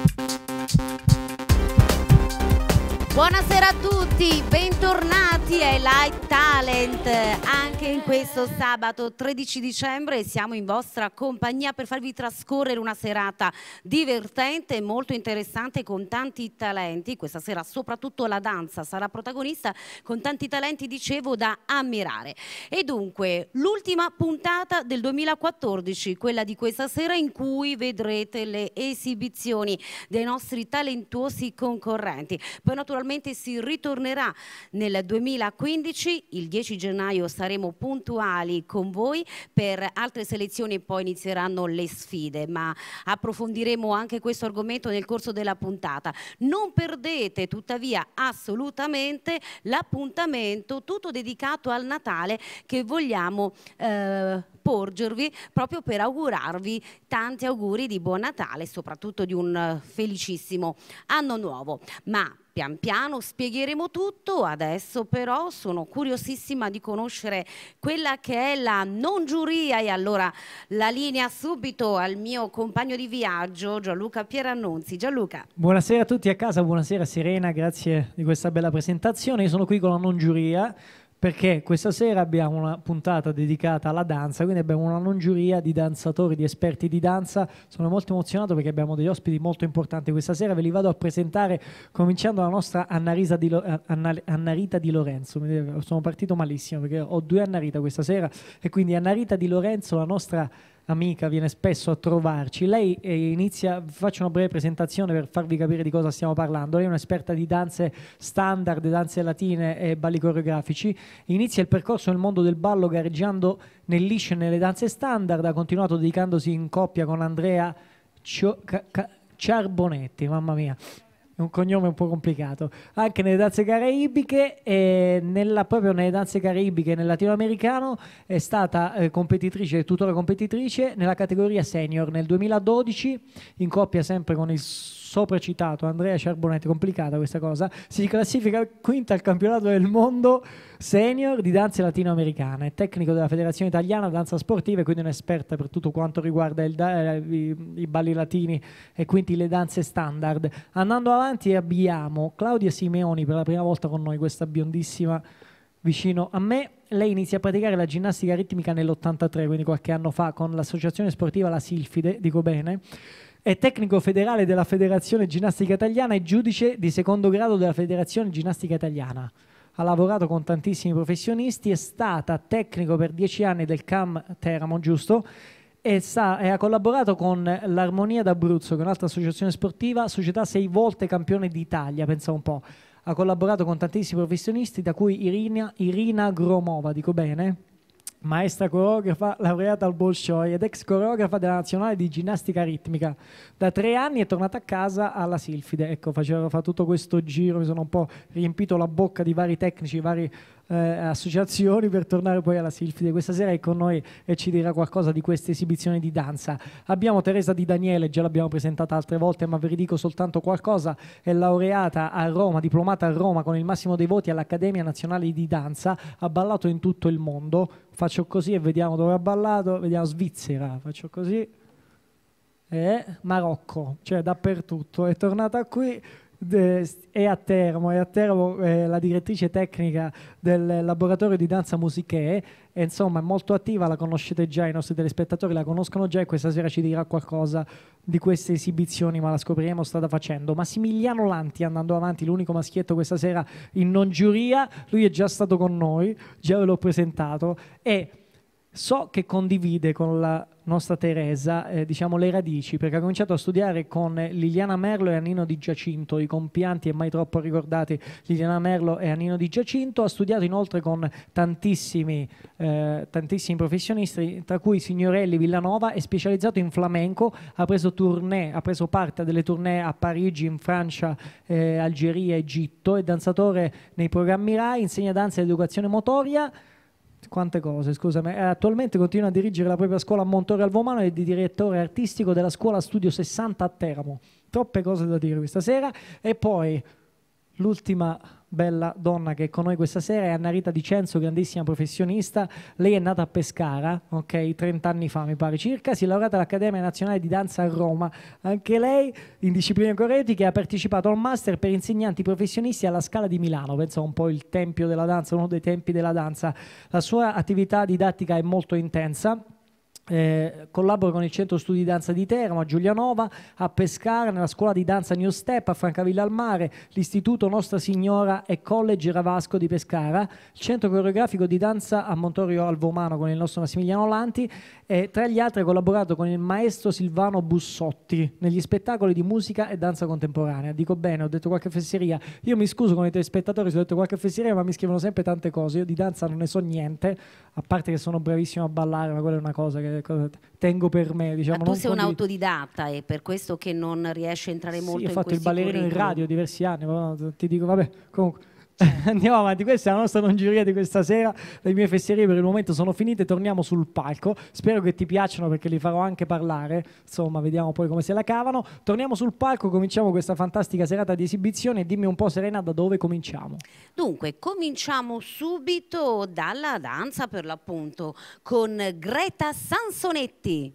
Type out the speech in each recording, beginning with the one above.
Buonasera a tutti, bentornati ai Light Talent. Anche in questo sabato 13 dicembre siamo in vostra compagnia per farvi trascorrere una serata divertente e molto interessante con tanti talenti. Questa sera soprattutto la danza sarà protagonista con tanti talenti, dicevo, da ammirare. E dunque l'ultima puntata del 2014, quella di questa sera, in cui vedrete le esibizioni dei nostri talentuosi concorrenti. Poi naturalmente si ritornerà nel 2015, il 10 gennaio saremo puntuali con voi per altre selezioni e poi inizieranno le sfide, ma approfondiremo anche questo argomento nel corso della puntata. Non perdete tuttavia assolutamente l'appuntamento tutto dedicato al Natale che vogliamo porgervi proprio per augurarvi tanti auguri di buon Natale, soprattutto di un felicissimo anno nuovo. Ma pian piano spiegheremo tutto. Adesso però sono curiosissima di conoscere quella che è la non giuria, e allora la linea subito al mio compagno di viaggio Gianluca Pierannunzi. Gianluca. Buonasera a tutti a casa, buonasera Serena, grazie di questa bella presentazione. Io sono qui con la non giuria perché questa sera abbiamo una puntata dedicata alla danza, quindi abbiamo una non giuria di danzatori, di esperti di danza. Sono molto emozionato perché abbiamo degli ospiti molto importanti questa sera. Ve li vado a presentare cominciando dalla nostra Annarita Di Lorenzo. Sono partito malissimo perché ho due Annarita questa sera, e quindi Annarita Di Lorenzo, la nostra amica, viene spesso a trovarci. Lei inizia, faccio una breve presentazione per farvi capire di cosa stiamo parlando. Lei è un'esperta di danze standard, danze latine e balli coreografici. Inizia il percorso nel mondo del ballo gareggiando nel liscio e nelle danze standard. Ha continuato dedicandosi in coppia con Andrea Ciarbonetti, mamma mia, un cognome un po' complicato, anche nelle danze caraibiche, e proprio nelle danze caraibiche nel latinoamericano è stata competitrice, tuttora competitrice nella categoria senior nel 2012, in coppia sempre con il sopracitato Andrea Ciarbonetti. Complicata questa cosa. Si classifica quinta al campionato del mondo senior di danze latinoamericane, è tecnico della Federazione Italiana Danza Sportiva e quindi un'esperta per tutto quanto riguarda i balli latini e quindi le danze standard. Andando avanti abbiamo Claudia Simeoni, per la prima volta con noi, questa biondissima vicino a me. Lei inizia a praticare la ginnastica ritmica nell'83, quindi qualche anno fa, con l'associazione sportiva La Silfide, dico bene. È tecnico federale della Federazione Ginnastica Italiana e giudice di secondo grado della Federazione Ginnastica Italiana. Ha lavorato con tantissimi professionisti, è stata tecnico per 10 anni del CAM Teramo, giusto? E ha collaborato con l'Armonia d'Abruzzo, che è un'altra associazione sportiva, società 6 volte campione d'Italia, pensa un po'. Ha collaborato con tantissimi professionisti, da cui Irina Gromova, dico bene? Maestra coreografa laureata al Bolshoi ed ex coreografa della nazionale di ginnastica ritmica. Da 3 anni è tornata a casa alla Silfide. Ecco, fa tutto questo giro, mi sono un po' riempito la bocca di vari tecnici, vari associazioni per tornare poi alla Silfide. Questa sera è con noi e ci dirà qualcosa di queste esibizioni di danza. Abbiamo Teresa Di Daniele, già l'abbiamo presentata altre volte, ma ve ne dico soltanto qualcosa. È laureata a Roma, diplomata a Roma con il massimo dei voti all'Accademia Nazionale di Danza, ha ballato in tutto il mondo. Faccio così e vediamo dove ha ballato. Vediamo Svizzera, faccio così, Marocco, cioè dappertutto. È tornata qui, è a Teramo, la direttrice tecnica del laboratorio di danza Musiche, e insomma è molto attiva, la conoscete già, i nostri telespettatori la conoscono già, e questa sera ci dirà qualcosa di queste esibizioni, ma la scopriremo strada facendo. Massimiliano Lanti, andando avanti, l'unico maschietto questa sera in non giuria, lui è già stato con noi, già ve l'ho presentato, e so che condivide con la nostra Teresa diciamo le radici, perché ha cominciato a studiare con Liliana Merlo e Annino Di Giacinto, i compianti e mai troppo ricordati Liliana Merlo e Annino Di Giacinto. Ha studiato inoltre con tantissimi professionisti, tra cui Signorelli Villanova. È specializzato in flamenco, ha preso parte a delle tournée a Parigi, in Francia, Algeria, Egitto. È danzatore nei programmi RAI, insegna danza ed educazione motoria. Quante cose, scusami. Attualmente continua a dirigere la propria scuola a Montore al Vomano e è di direttore artistico della scuola Studio 60 a Teramo. Troppe cose da dire questa sera. E poi l'ultima bella donna che è con noi questa sera è Anna Rita Di Cenzo, grandissima professionista. Lei è nata a Pescara, ok, 30 anni fa mi pare circa, si è laureata all'Accademia Nazionale di Danza a Roma, anche lei in discipline coreotiche, ha partecipato al master per insegnanti professionisti alla Scala di Milano, pensa un po' il tempio della danza, uno dei tempi della danza. La sua attività didattica è molto intensa. Collabora con il Centro Studi Danza di Teramo, a Giulianova, a Pescara, nella scuola di danza New Step, a Francavilla al Mare, l'Istituto Nostra Signora e College Ravasco di Pescara, il Centro Coreografico di Danza a Montorio al Vomano con il nostro Massimiliano Lanti, e tra gli altri ha collaborato con il maestro Silvano Bussotti negli spettacoli di musica e danza contemporanea. Dico bene, ho detto qualche fesseria, io mi scuso con i telespettatori se ho detto qualche fesseria, ma mi scrivono sempre tante cose, io di danza non ne so niente, a parte che sono bravissimo a ballare, ma quella è una cosa che tengo per me, diciamo. Ma tu sei un autodidatta e per questo che non riesci a entrare molto in questi ho fatto il ballerino in radio diversi anni, ma ti dico, vabbè, comunque andiamo avanti, questa è la nostra non giuria di questa sera. Le mie fesserie per il momento sono finite, torniamo sul palco, spero che ti piacciono perché li farò anche parlare, insomma vediamo poi come se la cavano. Torniamo sul palco, cominciamo questa fantastica serata di esibizione e dimmi un po' Serena da dove cominciamo. Dunque cominciamo subito dalla danza per l'appunto con Greta Sansonetti.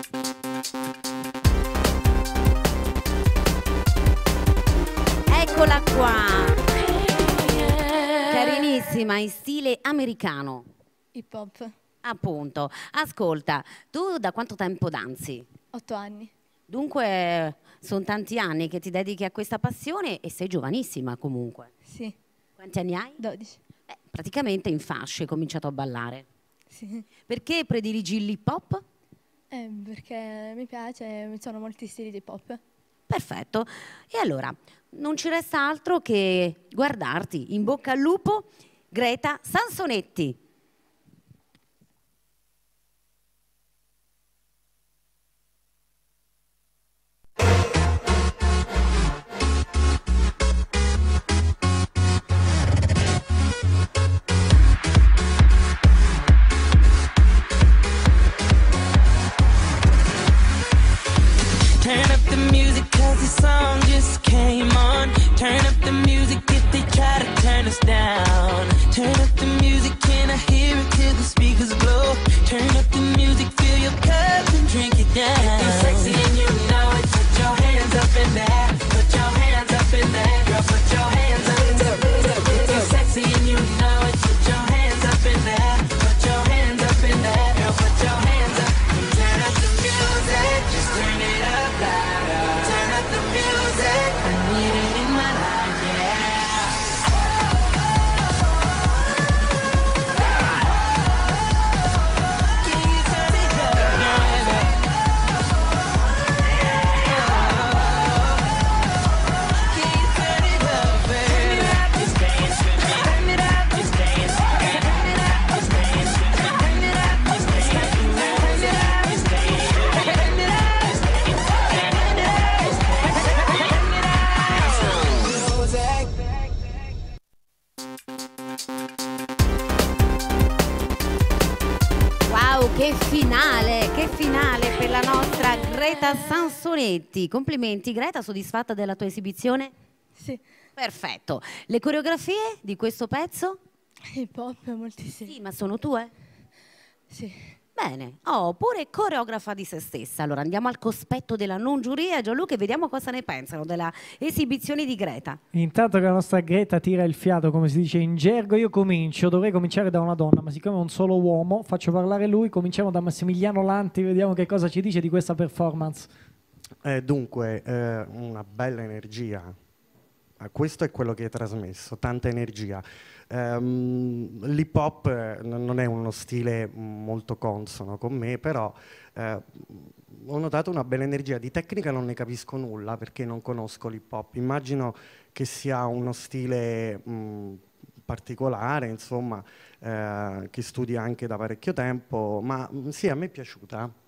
Eccola qua, carinissima, in stile americano. Hip hop. Appunto. Ascolta, tu da quanto tempo danzi? 8 anni. Dunque sono tanti anni che ti dedichi a questa passione e sei giovanissima comunque. Sì. Quanti anni hai? 12. Praticamente in fasce hai cominciato a ballare. Sì. Perché prediligi l'hip hop? Perché mi piace, ci sono molti stili di hip hop. Perfetto. E allora non ci resta altro che guardarti. In bocca al lupo, Greta Sansonetti. Turn up the music 'cause the song just came on. Turn up the music if they try to turn us down. Turn up the music, can I hear it till the speakers blow? Turn up the music, fill your cup and drink it down. If you're sexy and you know it, put your hands up in there. Put your hands up in there. Girl, put your hands up in there. If you're sexy and you know it, put your hands up in there. Put your hands up in there. Girl, put your hands up. Turn up the music, just turn it up louder. Turn up the music, I need it in my life, yeah. Can you turn it up, baby? Can you turn it up, baby? Just dance with me. Turn it up, just dance with me. Turn it up, just dance with me. Turn it up, just dance with me. Turn it up, just dance with me. Turn it up, just dance with me. Turn it up, just dance with me. Wow, che finale per la nostra Greta Sansonetti. Complimenti Greta, soddisfatta della tua esibizione? Sì. Perfetto. Le coreografie di questo pezzo? Hip hop moltissimi. Sì, ma sono tue? Sì. Bene, pure coreografa di se stessa. Allora andiamo al cospetto della non giuria, Gianluca, e vediamo cosa ne pensano della esibizione di Greta. Intanto che la nostra Greta tira il fiato, come si dice in gergo, io dovrei cominciare da una donna, ma siccome è un solo uomo, faccio parlare lui, cominciamo da Massimiliano Lanti, vediamo che cosa ci dice di questa performance. Dunque, una bella energia. Questo è quello che hai trasmesso, tanta energia. L'hip hop non è uno stile molto consono con me, però ho notato una bella energia. Di tecnica non ne capisco nulla perché non conosco l'hip hop. Immagino che sia uno stile particolare, insomma, che studi anche da parecchio tempo, ma sì, a me è piaciuta.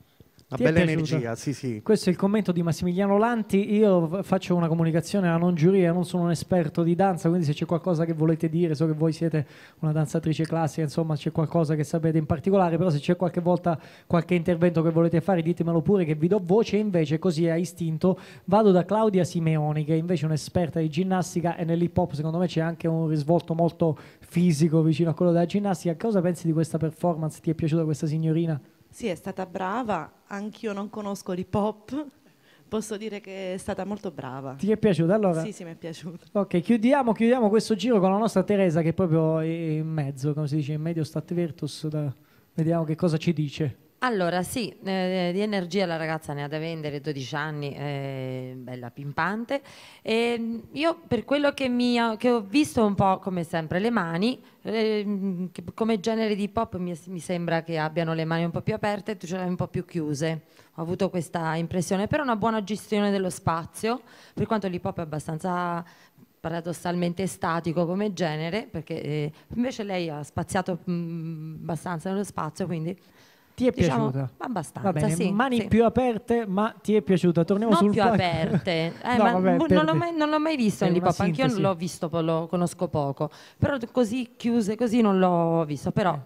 Una Ti è bella piaciuta? energia, sì. Questo è il commento di Massimiliano Lanti. Io faccio una comunicazione alla non giuria, non sono un esperto di danza, quindi se c'è qualcosa che volete dire, so che voi siete una danzatrice classica, insomma c'è qualcosa che sapete in particolare, però se c'è qualche volta qualche intervento che volete fare ditemelo pure che vi do voce. Invece così a istinto vado da Claudia Simeoni, che è invece un'esperta di ginnastica, e nell'hip hop secondo me c'è anche un risvolto molto fisico vicino a quello della ginnastica. Cosa pensi di questa performance? Ti è piaciuta questa signorina? Sì, è stata brava, anch'io non conosco l'hip hop, posso dire che è stata molto brava. Ti è piaciuta? Allora, Sì, mi è piaciuta. ok, chiudiamo questo giro con la nostra Teresa, che è proprio in mezzo, come si dice, in medio stat virtus. Vediamo che cosa ci dice. Allora sì, di energia la ragazza ne ha da vendere, 12 anni, bella pimpante. E io per quello che ho visto un po' come sempre le mani, che come genere di pop mi sembra che abbiano le mani un po' più aperte, cioè un po' più chiuse. Ho avuto questa impressione, però una buona gestione dello spazio, per quanto l'hip hop è abbastanza paradossalmente statico come genere, perché invece lei ha spaziato abbastanza nello spazio, quindi... Ti è piaciuta? Abbastanza, Va bene, sì. mani sì. più aperte, ma ti è piaciuta? Torniamo Non sul più palco. aperte, No, ma vabbè, non l'ho mai visto è in hip una hop, anch'io non sintesi. l'ho visto, lo conosco poco, però così chiuse, così non l'ho visto, però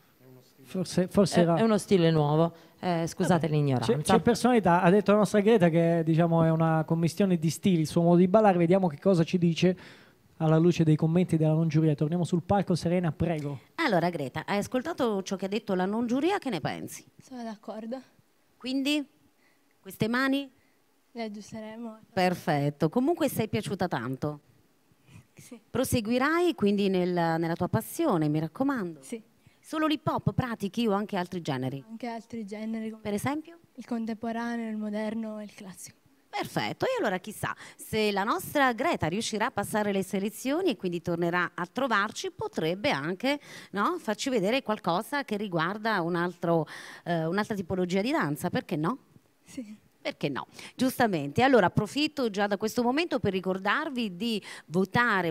Forse è era... uno stile nuovo, scusate l'ignoranza. C'è personalità, ha detto la nostra Greta che diciamo è una commistione di stili, il suo modo di ballare. Vediamo che cosa ci dice alla luce dei commenti della non giuria. Torniamo sul palco, Serena, prego. Allora Greta, hai ascoltato ciò che ha detto la non giuria, che ne pensi? Sono d'accordo. Quindi queste mani? Le aggiusteremo. Perfetto, comunque sei piaciuta tanto. Sì. Proseguirai quindi nella tua passione, mi raccomando. Sì. Solo l'hip hop pratichi o anche altri generi? Anche altri generi come Per esempio? il contemporaneo, il moderno e il classico. Perfetto, e allora chissà, se la nostra Greta riuscirà a passare le selezioni e quindi tornerà a trovarci, potrebbe anche, no, farci vedere qualcosa che riguarda un'altra tipologia di danza, perché no? Sì. Perché no? Giustamente. Allora approfitto già da questo momento per ricordarvi di votare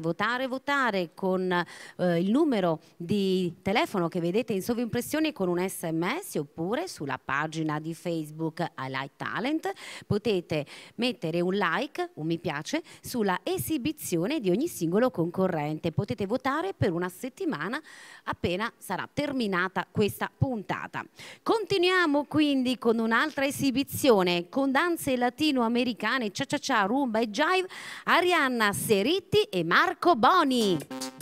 con il numero di telefono che vedete in sovrimpressione con un SMS, oppure sulla pagina di Facebook I Like Talent potete mettere un like, un mi piace, sulla esibizione di ogni singolo concorrente. Potete votare per una settimana appena sarà terminata questa puntata. Continuiamo quindi con un'altra esibizione con danze latinoamericane, cha-cha-cha, rumba e jive, Arianna Seritti e Marco Boni.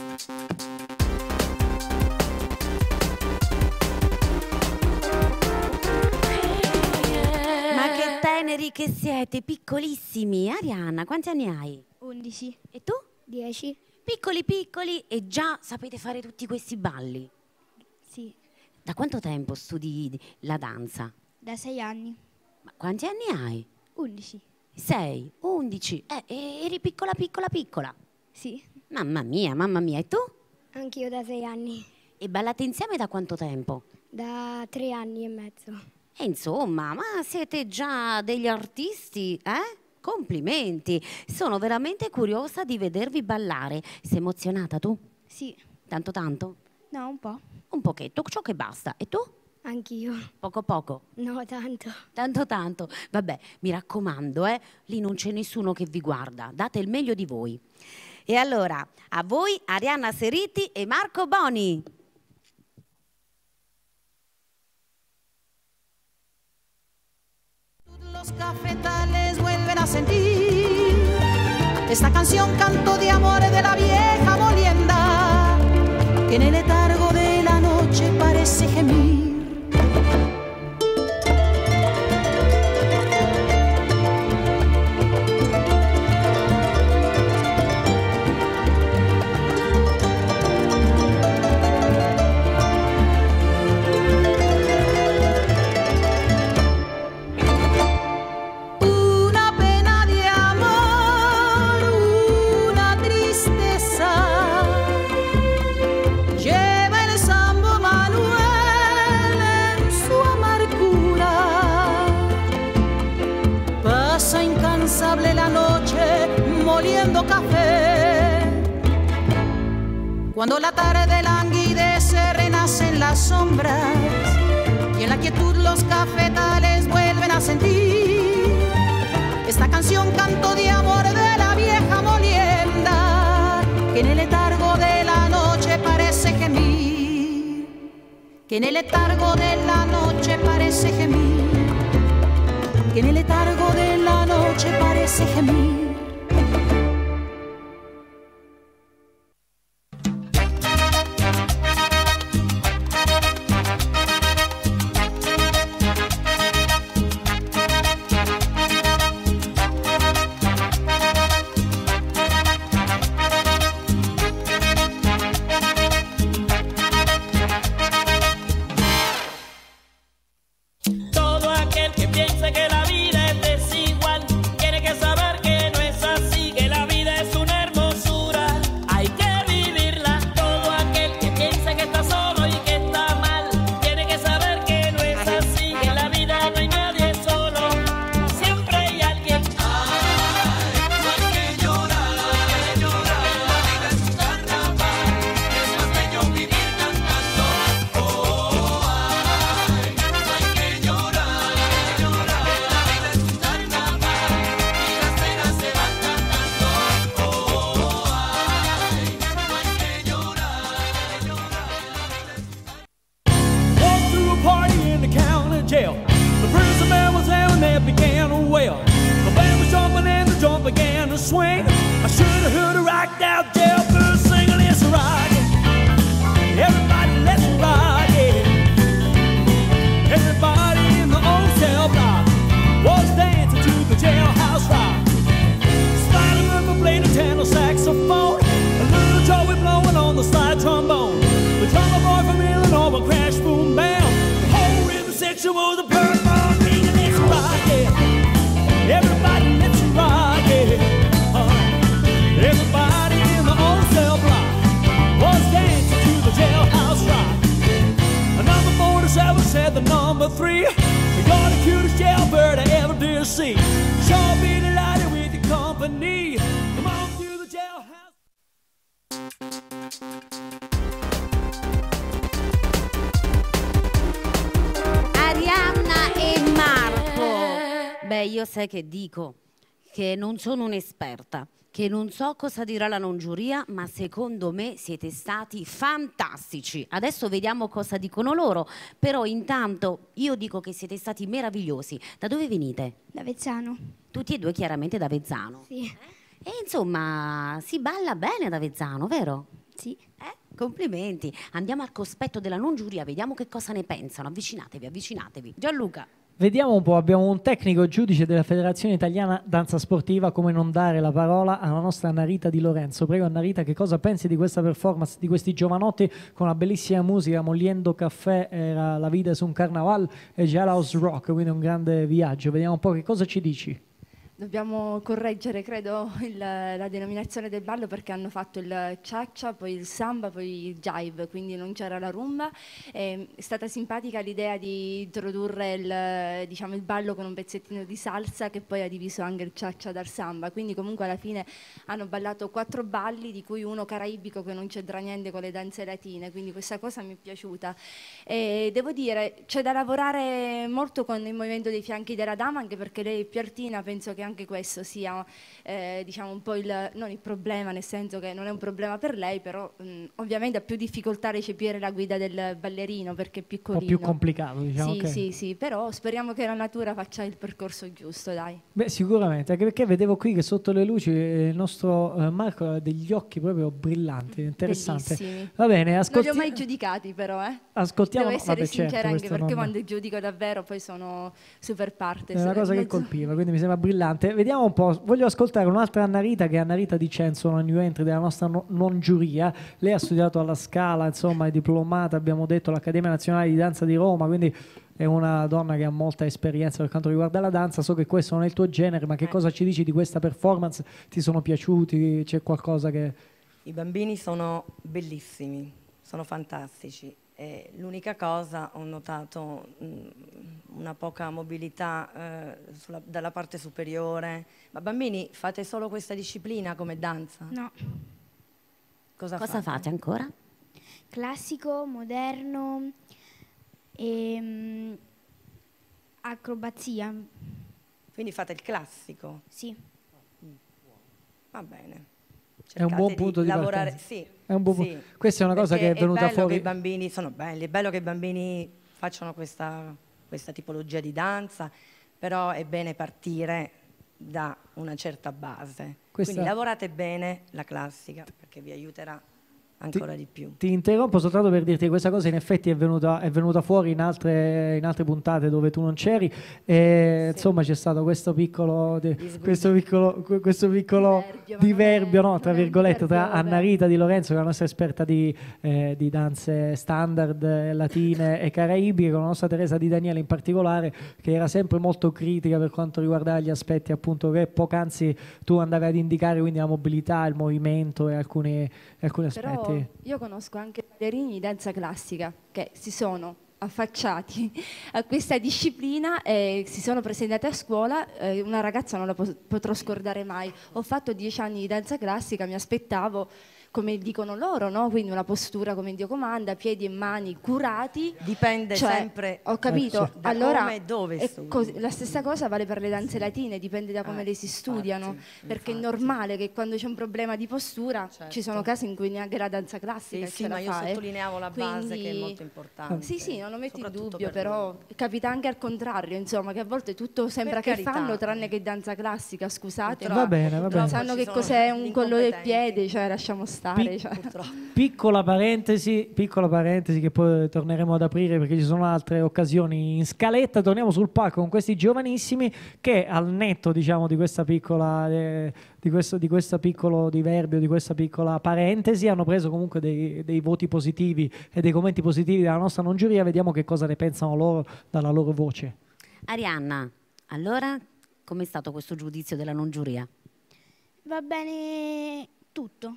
Ma che teneri che siete, piccolissimi. Arianna, quanti anni hai? 11, E tu? 10, Piccoli piccoli e già sapete fare tutti questi balli. sì, Da quanto tempo studi la danza? da 6 anni, Ma quanti anni hai? 11, 6, 11. Eri piccola piccola piccola. sì, Mamma mia. E tu? anch'io da 6 anni, E ballate insieme da quanto tempo? da 3 anni e mezzo. E insomma, ma siete già degli artisti, eh? Complimenti. Sono veramente curiosa di vedervi ballare. Sei emozionata tu? Sì, Tanto tanto? no, un po', Un pochetto, ciò che basta. E tu? anch'io, Poco poco. no, tanto. Tanto. Vabbè, mi raccomando, lì non c'è nessuno che vi guarda. Date il meglio di voi. E allora, a voi Arianna Seritti e Marco Boni. Los cafetales vuelven a sentir esta canción, canto de amores de la vieja molienda, que en el letargo de la noche parece gemir. Una pena de amor, una tristeza, lleva el Sambo Manuel en su amargura. Pasa incansable la noche moliendo café. Cuando la tarde languidece renacen las sombras y en la quietud los cafetales vuelven que en el letargo de la noche parece gemir, que en el letargo de la noche parece gemir. Todo aquel que piense que la vida es desigual tiene que saber que no es así, que la vida es una hermosura, hay que vivirla. Todo aquel que piense que está solo y que está mal tiene que saber que no es así, que en la vida no hay nadie solo, siempre hay alguien. Ay, no hay que llorar, la vida es un carnaval, es más bello vivir cantando. Oh, ay, no hay que llorar, la vida es un carnaval y las penas se van cantando. Oh, ay, no hay que llorar, Walked through a party in the county jail. The prison bell was there and they began to wail. The band was jumping and the drum began to swing. I should have heard a rocked out jailbird singing, "Let's rock it. Everybody, let's rock it." Everybody in the old cell block was dancing to the jailhouse rock. Spider-Man played a tenor saxophone. A little Joey blowing on the slide trombone. The drummer boy from Illinois would crash, boom, bam. The whole rhythm section was a purple beat. Let's rock it. Everybody, let's rock it. Everybody in the old cell block was dancing to the jailhouse rock. A number 47 said the number 3. You're the cutest jailbird I ever did see. Sure be delighted with your company. Come on to the jailhouse. Arianna e Marco. Beh, io sai che dico che non sono un'esperta, che non so cosa dirà la non giuria, ma secondo me siete stati fantastici. Adesso vediamo cosa dicono loro, però intanto io dico che siete stati meravigliosi. Da dove venite? Da Vezzano. Tutti e due chiaramente da Vezzano. Sì. E insomma, si balla bene da Vezzano, vero? Sì. Complimenti. Andiamo al cospetto della non giuria, vediamo che cosa ne pensano. Avvicinatevi, avvicinatevi. Gianluca. Vediamo un po', abbiamo un tecnico giudice della Federazione Italiana Danza Sportiva, come non dare la parola alla nostra Annarita Di Lorenzo. Prego Annarita, che cosa pensi di questa performance, di questi giovanotti con una bellissima musica, Moliendo Caffè, era La Vida su un Carnaval e Jailhouse Rock, quindi un grande viaggio. Vediamo un po' che cosa ci dici. Dobbiamo correggere, credo, la denominazione del ballo, perché hanno fatto il cha-cha, poi il samba, poi il jive, quindi non c'era la rumba. È stata simpatica l'idea di introdurre il ballo con un pezzettino di salsa, che poi ha diviso anche il cha-cha dal samba. Quindi comunque alla fine hanno ballato 4 balli, di cui uno caraibico che non c'entra niente con le danze latine, quindi questa cosa mi è piaciuta. E devo dire, c'è da lavorare molto con il movimento dei fianchi della dama, anche perché lei è più altina, penso che anche questo sia un po' non il problema, nel senso che non è un problema per lei, però ovviamente ha più difficoltà a recepire la guida del ballerino perché è piccolino. Un po' più complicato, diciamo. Sì, okay. sì, però speriamo che la natura faccia il percorso giusto, dai. Beh, sicuramente, anche perché vedevo qui che sotto le luci il nostro Marco ha degli occhi proprio brillanti, interessante. Bellissimi. Va bene, Non li ho mai giudicati però, ascoltiamo. Devo essere vabbè, sincera, certo, anche perché non... quando giudico davvero poi sono super parte. È una cosa che colpiva, quindi mi sembra brillante. Vediamo un po', voglio ascoltare un'altra Annarita, che è Annarita Di Censo, una new entry della nostra non giuria. Lei ha studiato alla Scala, insomma è diplomata, abbiamo detto, all'Accademia Nazionale di Danza di Roma, quindi è una donna che ha molta esperienza per quanto riguarda la danza. So che questo non è il tuo genere, ma che cosa ci dici di questa performance? Ti sono piaciuti? C'è qualcosa che... I bambini sono bellissimi, sono fantastici. L'unica cosa, ho notato una poca mobilità dalla parte superiore. Ma bambini, fate solo questa disciplina come danza? No. Cosa fate ancora? Classico, moderno e acrobazia. Quindi fate il classico? Sì. Va bene. È un buon punto di lavorare, partenza. sì. È un buon sì. Questa è una cosa che è venuta fuori. Che i bambini sono belli, è bello che i bambini facciano questa tipologia di danza, però è bene partire da una certa base. Quindi lavorate bene la classica perché vi aiuterà ancora di più. Ti interrompo soltanto per dirti che questa cosa in effetti è venuta fuori in altre puntate dove tu non c'eri e insomma c'è stato questo piccolo diverbio, no, tra virgolette, tra Anna Rita Di Lorenzo, che è la nostra esperta di danze standard latine e caraibiche, con la nostra Teresa Di Daniele in particolare, che era sempre molto critica per quanto riguardava gli aspetti appunto che poc'anzi tu andavi ad indicare, quindi la mobilità, il movimento e alcuni aspetti. Però io conosco anche ballerini di danza classica che si sono affacciati a questa disciplina e si sono presentati a scuola. Una ragazza non la potrò scordare mai. Ho fatto 10 anni di danza classica, mi aspettavo, come dicono loro, no? Quindi una postura come Dio comanda, piedi e mani curati. Dipende sempre. Ho capito. Da allora, come e dove studi. la stessa cosa vale per le danze latine, dipende da come le si studiano. Perché è normale che quando c'è un problema di postura ci sono casi in cui neanche la danza classica sì, ma io sottolineavo la base che è molto importante. Sì, non lo metto in dubbio, però capita anche al contrario, insomma, che a volte tutto sembra che fanno tranne che danza classica, scusate. Va bene. Sanno che cos'è un collo del piede, cioè lasciamo stare. Piccola parentesi che poi torneremo ad aprire perché ci sono altre occasioni in scaletta. Torniamo sul palco con questi giovanissimi che, al netto diciamo di questa piccola di questo piccolo diverbio, di questa piccola parentesi, hanno preso comunque dei voti positivi e dei commenti positivi dalla nostra non giuria. Vediamo che cosa ne pensano loro dalla loro voce. Arianna, allora com'è stato questo giudizio della non giuria? Va bene tutto.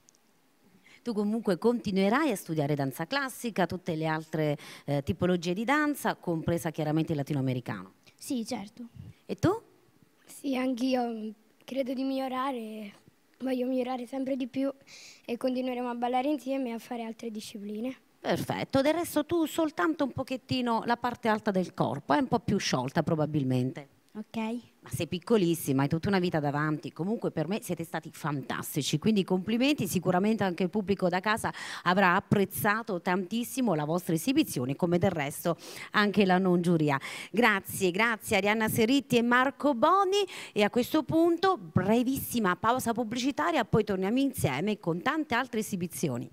Tu comunque continuerai a studiare danza classica, tutte le altre tipologie di danza, compresa chiaramente il latinoamericano. Sì, certo. E tu? Sì, anch'io credo di migliorare, voglio migliorare sempre di più e continueremo a ballare insieme e a fare altre discipline. Perfetto, del resto tu soltanto un pochettino la parte alta del corpo, è un po' più sciolta probabilmente. Ok. Ma sei piccolissima, hai tutta una vita davanti. Comunque per me siete stati fantastici, quindi complimenti. Sicuramente anche il pubblico da casa avrà apprezzato tantissimo la vostra esibizione, come del resto anche la non giuria. Grazie Arianna Seritti e Marco Boni. E a questo punto brevissima pausa pubblicitaria, poi torniamo insieme con tante altre esibizioni.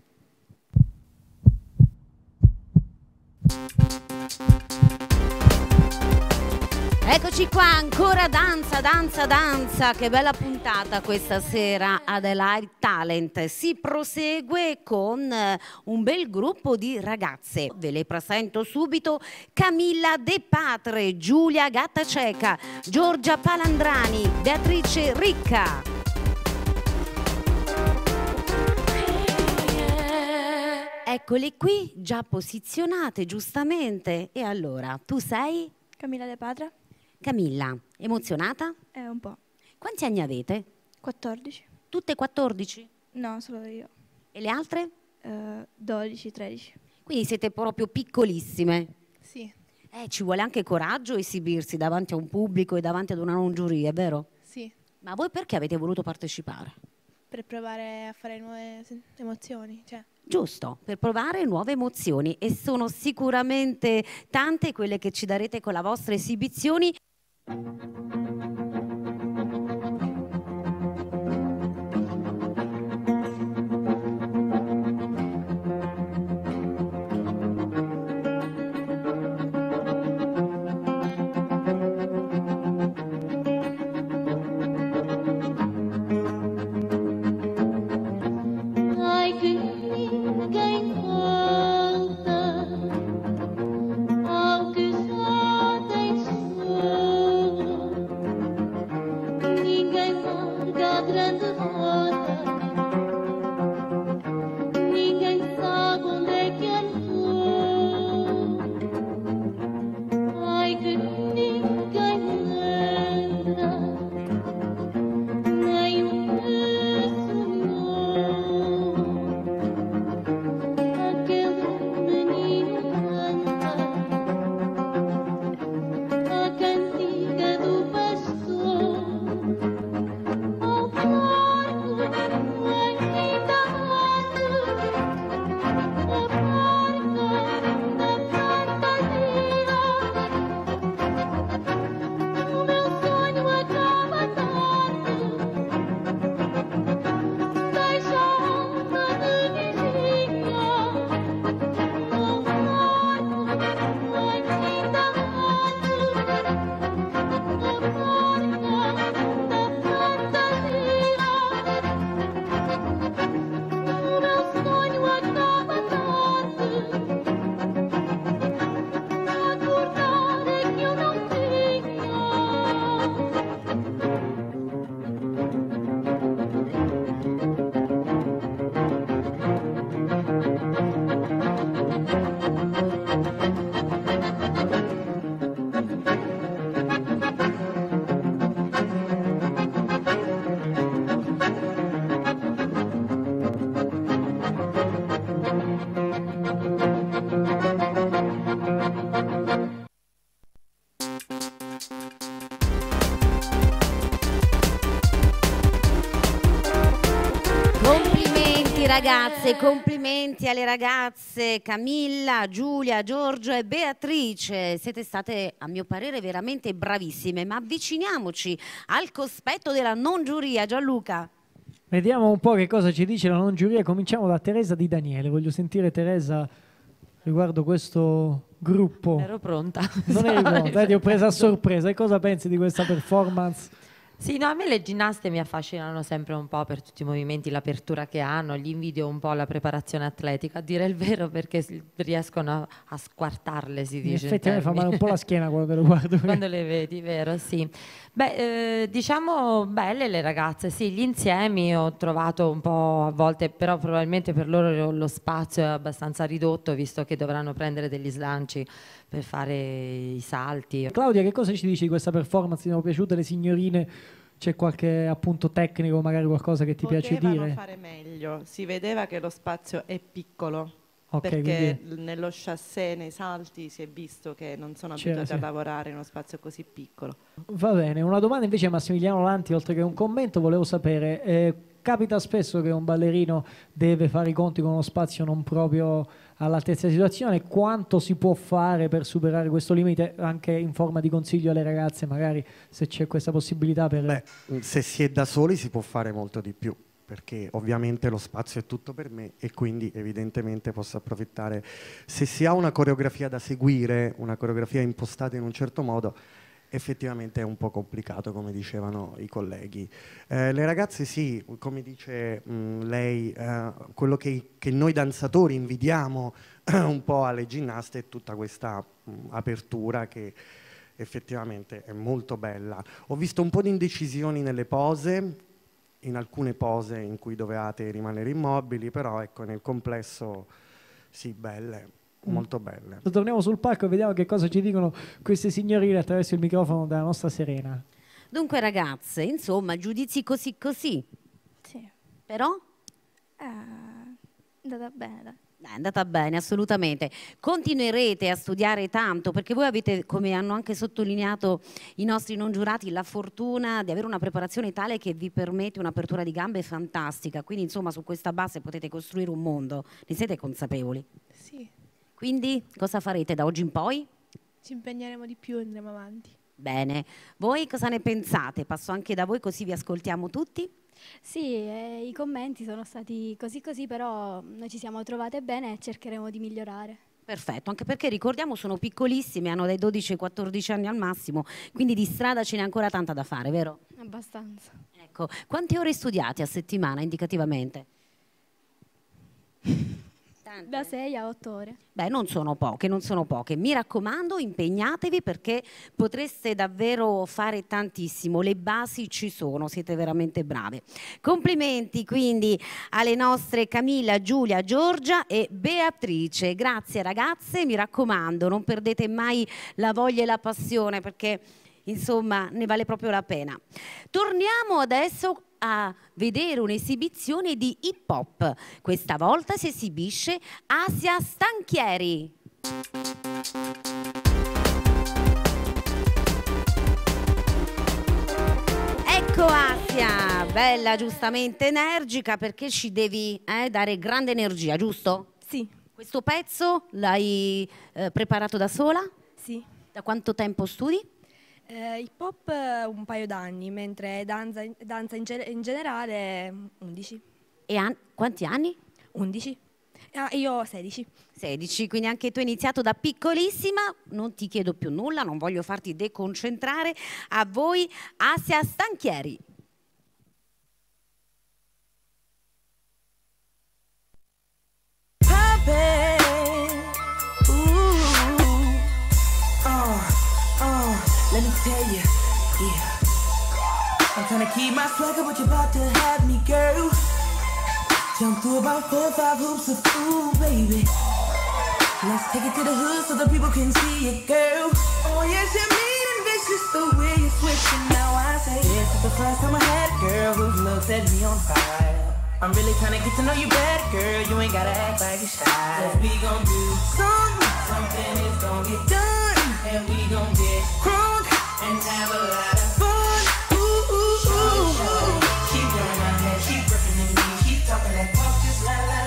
Eccoci qua, ancora danza, che bella puntata questa sera ad Live Talent. Si prosegue con un bel gruppo di ragazze. Ve le presento subito: Camilla De Patre, Giulia Gattaceca, Giorgia Palandrani, Beatrice Ricca. Eccole qui, già posizionate giustamente. E allora, tu sei? Camilla De Patre. Camilla, emozionata? Un po'. Quanti anni avete? 14. Tutte 14? No, solo io. E le altre? 12, 13. Quindi siete proprio piccolissime? Sì. Ci vuole anche coraggio esibirsi davanti a un pubblico e davanti ad una non giuria, vero? Sì. Ma voi perché avete voluto partecipare? Per provare a fare nuove emozioni, cioè. Giusto, per provare nuove emozioni, e sono sicuramente tante quelle che ci darete con la vostra esibizione. ragazze, complimenti alle ragazze Camilla, Giulia, Giorgio e Beatrice. Siete state, a mio parere, veramente bravissime, ma avviciniamoci al cospetto della non giuria. Gianluca. Vediamo un po' che cosa ci dice la non giuria. Cominciamo da Teresa Di Daniele. Voglio sentire Teresa riguardo questo gruppo. Ero pronta. Non eri pronta, ti ho presa a sorpresa. E cosa pensi di questa performance? Sì, no, a me le ginnaste mi affascinano sempre un po' per tutti i movimenti, l'apertura che hanno, gli invidio un po' la preparazione atletica, a dire il vero, perché riescono a squartarle, si dice. In effetti a me fa male un po' la schiena quando le guardo. Quando le vedi, vero, sì. Beh, diciamo belle le ragazze, sì, gli insiemi ho trovato un po' a volte, però probabilmente per loro lo spazio è abbastanza ridotto, visto che dovranno prendere degli slanci per fare i salti. Claudia, che cosa ci dici di questa performance? Ti sono piaciute le signorine? C'è qualche appunto tecnico, magari qualcosa che ti piace dire? Potevano fare meglio, si vedeva che lo spazio è piccolo, Okay, perché quindi... nello chassé, nei salti, si è visto che non sono C'era, abituati sì. a lavorare in uno spazio così piccolo. Va bene, una domanda invece a Massimiliano Lanti, oltre che un commento, volevo sapere, capita spesso che un ballerino deve fare i conti con uno spazio non proprio all'altezza della situazione, quanto si può fare per superare questo limite, anche in forma di consiglio alle ragazze, magari se c'è questa possibilità per... Beh, se si è da soli si può fare molto di più, perché ovviamente lo spazio è tutto per me e quindi evidentemente posso approfittare. Se si ha una coreografia da seguire, una coreografia impostata in un certo modo, effettivamente è un po' complicato, come dicevano i colleghi. Le ragazze sì, come dice lei, quello che noi danzatori invidiamo un po' alle ginnaste è tutta questa apertura che effettivamente è molto bella. Ho visto un po' di indecisioni nelle pose, in alcune pose in cui dovevate rimanere immobili, però ecco, nel complesso sì, belle. Molto belle. Torniamo sul palco e vediamo che cosa ci dicono queste signorine attraverso il microfono della nostra Serena. Dunque ragazze, insomma, giudizi così così. Sì. Però? È andata bene, dai. È andata bene, assolutamente. Continuerete a studiare tanto, perché voi avete, come hanno anche sottolineato i nostri non giurati, la fortuna di avere una preparazione tale che vi permette un'apertura di gambe fantastica. Quindi insomma su questa base potete costruire un mondo. Ne siete consapevoli? Sì. Quindi cosa farete da oggi in poi? Ci impegneremo di più e andremo avanti. Bene. Voi cosa ne pensate? Passo anche da voi così vi ascoltiamo tutti. Sì, i commenti sono stati così così, però noi ci siamo trovate bene e cercheremo di migliorare. Perfetto, anche perché ricordiamo sono piccolissime, hanno dai 12 ai 14 anni al massimo, quindi di strada ce n'è ancora tanta da fare, vero? Abbastanza. Ecco, quante ore studiate a settimana indicativamente? Da 6 a 8 ore. Beh, non sono poche, non sono poche. Mi raccomando, impegnatevi perché potreste davvero fare tantissimo. Le basi ci sono, siete veramente brave. Complimenti quindi alle nostre Camilla, Giulia, Giorgia e Beatrice. Grazie ragazze, mi raccomando, non perdete mai la voglia e la passione perché insomma ne vale proprio la pena. Torniamo adesso a vedere un'esibizione di hip hop. Questa volta si esibisce Asia Stanchieri. Ecco Asia, bella, giustamente energica perché ci devi dare grande energia, giusto? Sì. Questo pezzo l'hai preparato da sola? Sì. Da quanto tempo studi? Hip hop un paio d'anni, mentre danza in generale 11. E quanti anni? 11. Ah, io 16. 16, quindi anche tu hai iniziato da piccolissima, non ti chiedo più nulla, non voglio farti deconcentrare. A voi Asia Stanchieri. Let me tell you, yeah. I'm trying to keep my swagger, but you're about to have me, girl. Jump through about 4 or 5 hoops of food, baby. Let's take it to the hood so the people can see it, girl. Oh yes, you're mean and vicious the way you're switching. Now I say this is the first time I had a girl whose love set me on fire. I'm really trying to get to know you better, girl. You ain't gotta act like you're shy. 'Cause we gon' do something is gon' get done, and we gon' get crunk and have a lot of fun. Ooh, ooh, ooh. She wearing my hair, she working in me, she talking that talk just like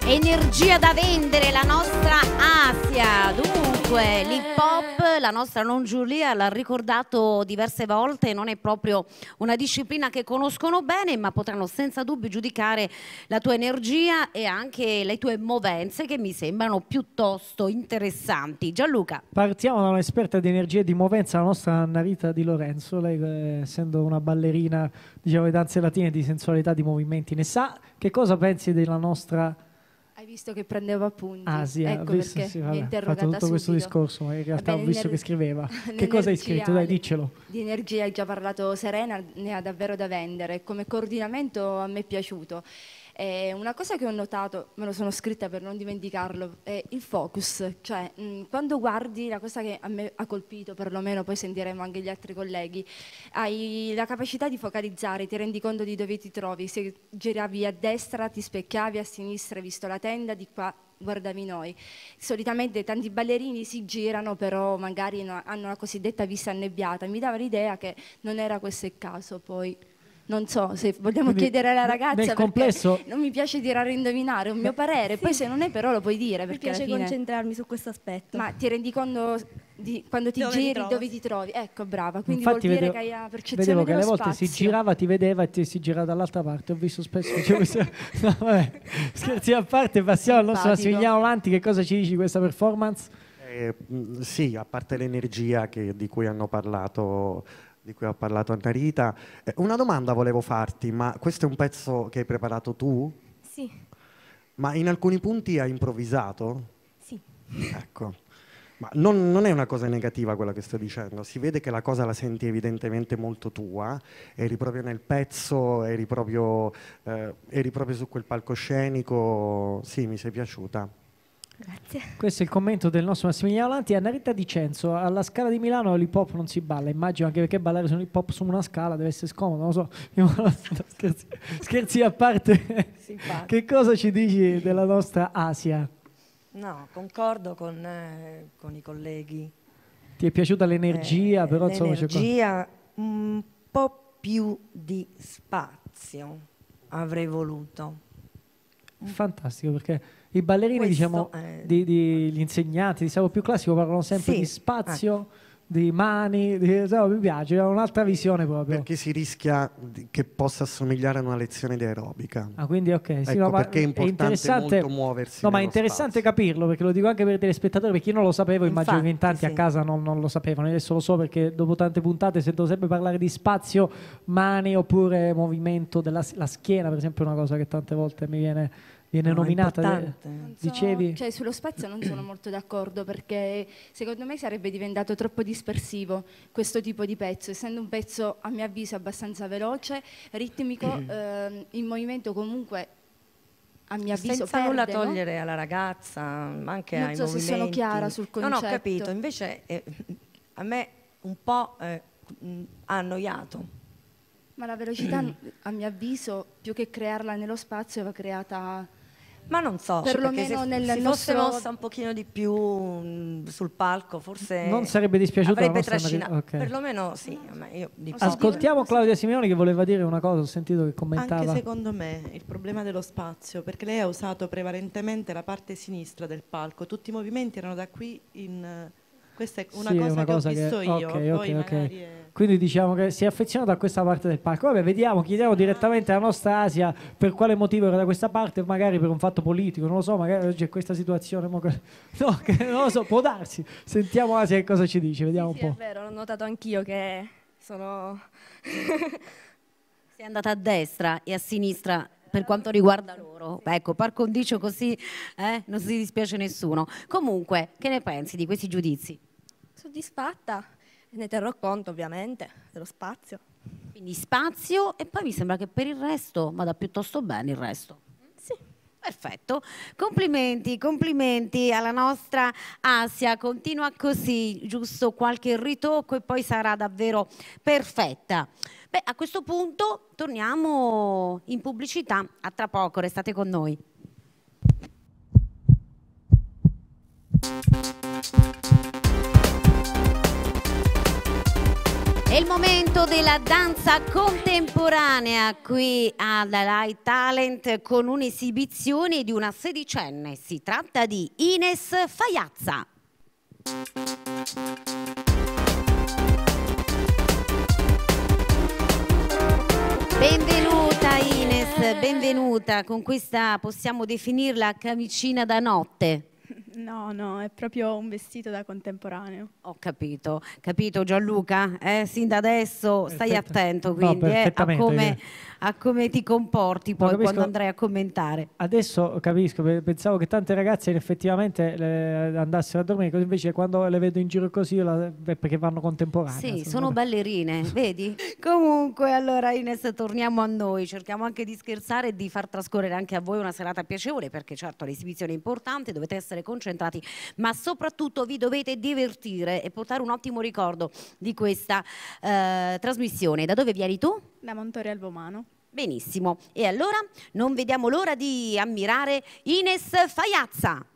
Energia da vendere, la nostra Asia. Dunque, l'hip hop, la nostra non Giulia l'ha ricordato diverse volte, non è proprio una disciplina che conoscono bene, ma potranno senza dubbio giudicare la tua energia e anche le tue movenze, che mi sembrano piuttosto interessanti. Gianluca. Partiamo da un'esperta di energia e di movenza, la nostra Anna Rita Di Lorenzo. Lei, essendo una ballerina, diciamo, di danze latine, di sensualità, di movimenti, ne sa. Che cosa pensi della nostra Hai visto che prendevo appunti? Asia? Ecco Visto, perché sì, mi ha vabbè, interrogata fatto tutto questo subito. discorso, ma in realtà Vabbè, ho visto che scriveva. Che cosa hai scritto? Dai, diccelo. Di energia hai già parlato Serena, ne ha davvero da vendere. Come coordinamento a me è piaciuto. Una cosa che ho notato, me lo sono scritta per non dimenticarlo, è il focus. Cioè, quando guardi, la cosa che a me ha colpito, perlomeno poi sentiremo anche gli altri colleghi, hai la capacità di focalizzare, ti rendi conto di dove ti trovi. Se giravi a destra ti specchiavi, a sinistra hai visto la tenda, di qua guardavi noi. Solitamente tanti ballerini si girano, però magari hanno la cosiddetta vista annebbiata. Mi dava l'idea che non era questo il caso. Poi non so se vogliamo chiedere alla ragazza, nel complesso, non mi piace tirare a indovinare, è un mio parere. Poi se non è, però lo puoi dire, perché Mi piace alla fine concentrarmi su questo aspetto. Ma ti rendi conto quando ti Dove ti giri trovi? dove ti trovi? Ecco, brava. Quindi infatti vuol dire vedevo, che hai la percezione vedevo che dello alle volte spazio. si girava, ti vedeva e ti si girava dall'altra parte. Ho visto spesso. No, vabbè. Scherzi a parte, passiamo al nostro Simpatico. Massimiliano Lanti. Che cosa ci dici di questa performance? Sì, a parte l'energia di cui ha parlato Anna Rita, una domanda volevo farti, ma questo è un pezzo che hai preparato tu? Sì. Ma in alcuni punti hai improvvisato? Sì. Ecco. Ma non è una cosa negativa quella che sto dicendo, si vede che la cosa la senti evidentemente molto tua, eri proprio nel pezzo, eri proprio su quel palcoscenico, sì, mi sei piaciuta. Grazie. Questo è il commento del nostro Massimiliano Lanti. Anna Rita Di Cenzo: alla Scala di Milano l'hip hop non si balla, immagino, anche perché ballare su l'hip hop su una scala deve essere scomodo, non lo so. Scherzi a parte, che cosa ci dici della nostra Asia? No, concordo con i colleghi. Ti è piaciuta l'energia? Però insomma c'è l'energia, un po' più di spazio avrei voluto. fantastico, perché i ballerini, Questo diciamo, gli insegnanti di sabbo più classico parlano sempre Sì, di spazio, di mani, mi piace, è un'altra visione proprio. Perché si rischia che possa assomigliare a una lezione di aerobica. Ah, quindi ok, sì, Ecco, no, ma perché è importante molto muoversi. No, ma è nello interessante capirlo, perché lo dico anche per i telespettatori, perché io non lo sapevo, immagino che in Infatti, tanti sì. a casa non lo sapevano. Io adesso lo so perché dopo tante puntate sento sempre parlare di spazio, mani oppure movimento della la schiena, per esempio, è una cosa che tante volte mi viene nominata. Non so, Dicevi? cioè, sullo spazio non sono molto d'accordo, perché secondo me sarebbe diventato troppo dispersivo questo tipo di pezzo, essendo un pezzo a mio avviso abbastanza veloce, ritmico, in movimento comunque a mio avviso Senza nulla perde, no? togliere alla ragazza, ma anche Non ai so se movimenti. sono chiara sul No, ho concetto. capito, invece a me un po' ha annoiato. Ma la velocità, a mio avviso, più che crearla nello spazio, va creata. Ma non so, perlomeno se nel si fosse nostro. mossa un pochino di più sul palco, forse Non sarebbe dispiaciuta la avrebbe nostra trascinato. Ok. Perlomeno sì, a me, io di Ascoltiamo Claudia Simeoni che voleva dire una cosa, ho sentito che commentava. Anche secondo me il problema dello spazio, perché lei ha usato prevalentemente la parte sinistra del palco, tutti i movimenti erano da qui in. Questa è una Sì, cosa è una che ho cosa visto io, poi magari è. Quindi diciamo che si è affezionato a questa parte del palco. Vabbè, vediamo, chiediamo direttamente alla nostra Asia per quale motivo era da questa parte, magari per un fatto politico, non lo so, magari oggi è questa situazione. No, che non lo so, può darsi. Sentiamo Asia che cosa ci dice, vediamo Sì, un è po'. vero, l'ho notato anch'io che sono. Sei andata a destra e a sinistra per quanto riguarda loro. Ecco, par condicio così non si dispiace nessuno. Comunque, che ne pensi di questi giudizi? Soddisfatta, ne terrò conto ovviamente dello spazio. Quindi spazio, e poi mi sembra che per il resto vada piuttosto bene il resto. Sì. Perfetto, complimenti, complimenti alla nostra Asia, continua così, giusto qualche ritocco e poi sarà davvero perfetta. Beh, a questo punto torniamo in pubblicità, a tra poco, restate con noi. È il momento della danza contemporanea qui alla Light Talent con un'esibizione di una sedicenne. Si tratta di Ines Faiazza. Benvenuta Ines, benvenuta con questa, possiamo definirla, camicina da notte. No, no, è proprio un vestito da contemporaneo. Ho capito, capito Gianluca? Sin da adesso stai attento quindi a come ti comporti poi quando andrai a commentare. Adesso capisco, pensavo che tante ragazze effettivamente andassero a dormire, così invece quando le vedo in giro così è perché vanno contemporanee. Sì, sono ballerine, vedi? Comunque allora Ines, torniamo a noi, cerchiamo anche di scherzare e di far trascorrere anche a voi una serata piacevole, perché certo l'esibizione è importante, dovete essere concentrati, ma soprattutto vi dovete divertire e portare un ottimo ricordo di questa trasmissione. Da dove vieni tu? Da Montorio al Vomano. Benissimo, e allora non vediamo l'ora di ammirare Ines Faiazza.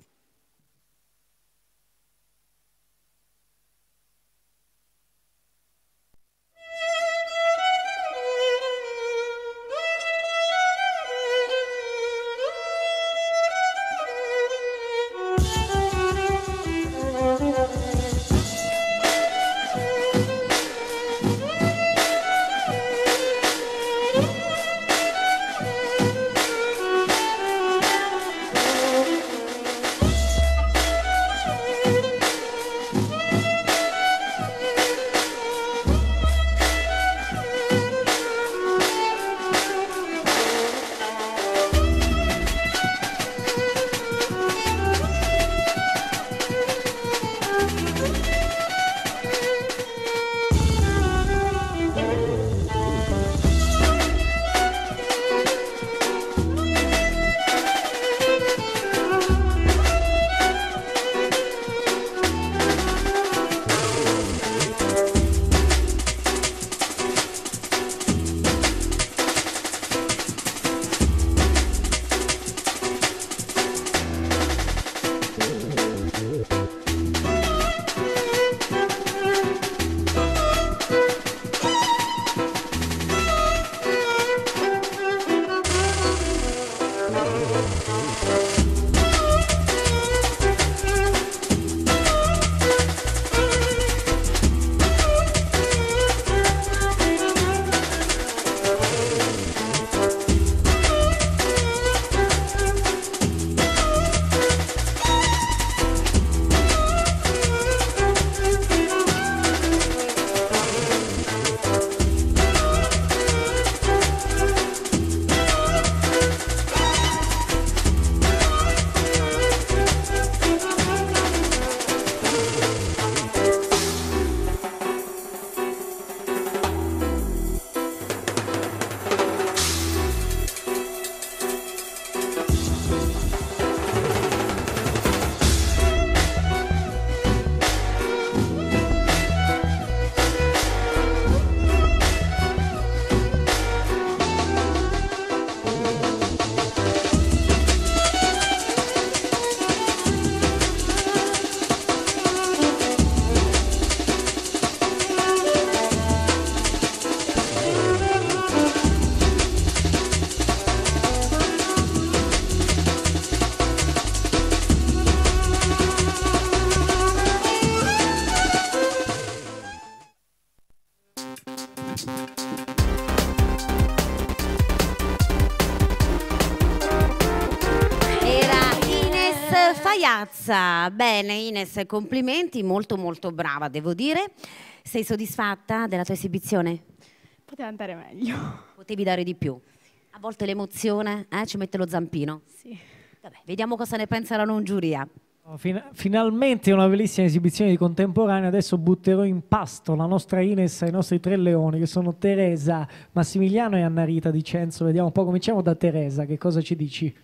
Faiazza, bene Ines, complimenti, molto molto brava devo dire. Sei soddisfatta della tua esibizione? Poteva andare meglio. Potevi dare di più? A volte l'emozione ci mette lo zampino? Sì. Vabbè, vediamo cosa ne pensa la non giuria. Finalmente una bellissima esibizione di contemporanea. Adesso butterò in pasto la nostra Ines ai nostri tre leoni che sono Teresa, Massimiliano e Anna Rita di Censo. Vediamo un po', cominciamo da Teresa, che cosa ci dici?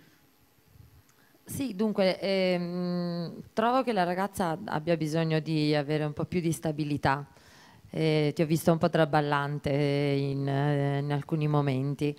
Sì, dunque trovo che la ragazza abbia bisogno di avere un po' più di stabilità. Ti ho visto un po' traballante in alcuni momenti.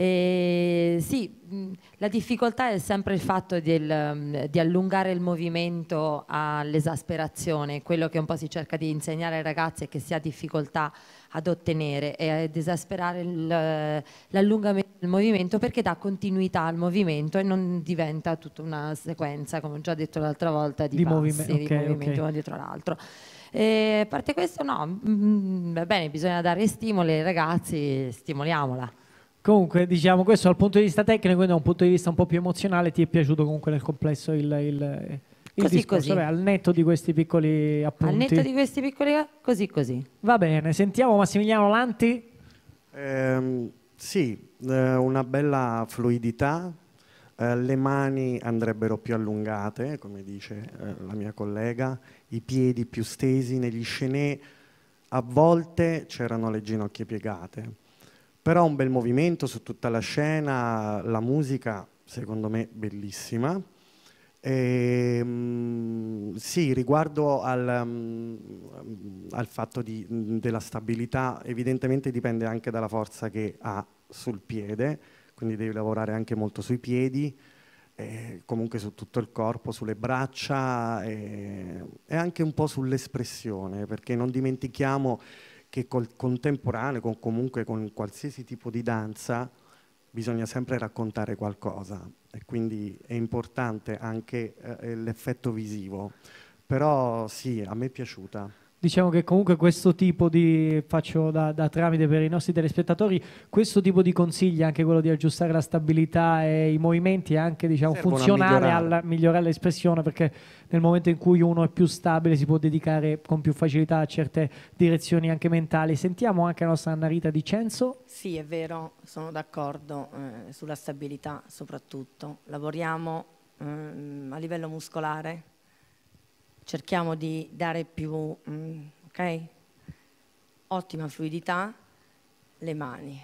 Sì, la difficoltà è sempre il fatto di allungare il movimento all'esasperazione. Quello che un po' si cerca di insegnare ai ragazzi è che si ha difficoltà ad ottenere e ad esasperare l'allungamento del movimento, perché dà continuità al movimento e non diventa tutta una sequenza, come ho già detto l'altra volta, di passi, di movimenti uno dietro l'altro. A parte questo, no, va bene, bisogna dare stimoli ai ragazzi, stimoliamola. Comunque, diciamo, questo dal punto di vista tecnico, quindi da un punto di vista un po' più emozionale, ti è piaciuto comunque nel complesso il discorso? Vabbè, al netto di questi piccoli appunti. Al netto di questi piccoli, così. Va bene, sentiamo Massimiliano Lanti. Sì, una bella fluidità. Le mani andrebbero più allungate, come dice la mia collega, i piedi più stesi negli scenè, a volte c'erano le ginocchia piegate, però un bel movimento su tutta la scena, la musica secondo me bellissima. Sì, riguardo al fatto della stabilità, evidentemente dipende anche dalla forza che ha sul piede, quindi devi lavorare anche molto sui piedi, comunque su tutto il corpo, sulle braccia e anche un po' sull'espressione, perché non dimentichiamo che col contemporaneo, comunque con qualsiasi tipo di danza, bisogna sempre raccontare qualcosa e quindi è importante anche l'effetto visivo. Però sì, a me è piaciuta. Diciamo che comunque questo tipo di, faccio da tramite per i nostri telespettatori, questo tipo di consigli, anche quello di aggiustare la stabilità e i movimenti, è anche diciamo funzionale a migliorare l'espressione, perché nel momento in cui uno è più stabile si può dedicare con più facilità a certe direzioni anche mentali. Sentiamo anche la nostra Anna Rita Di Censo. Sì, è vero, sono d'accordo sulla stabilità soprattutto. Lavoriamo a livello muscolare. Cerchiamo di dare più, ok? Ottima fluidità, le mani.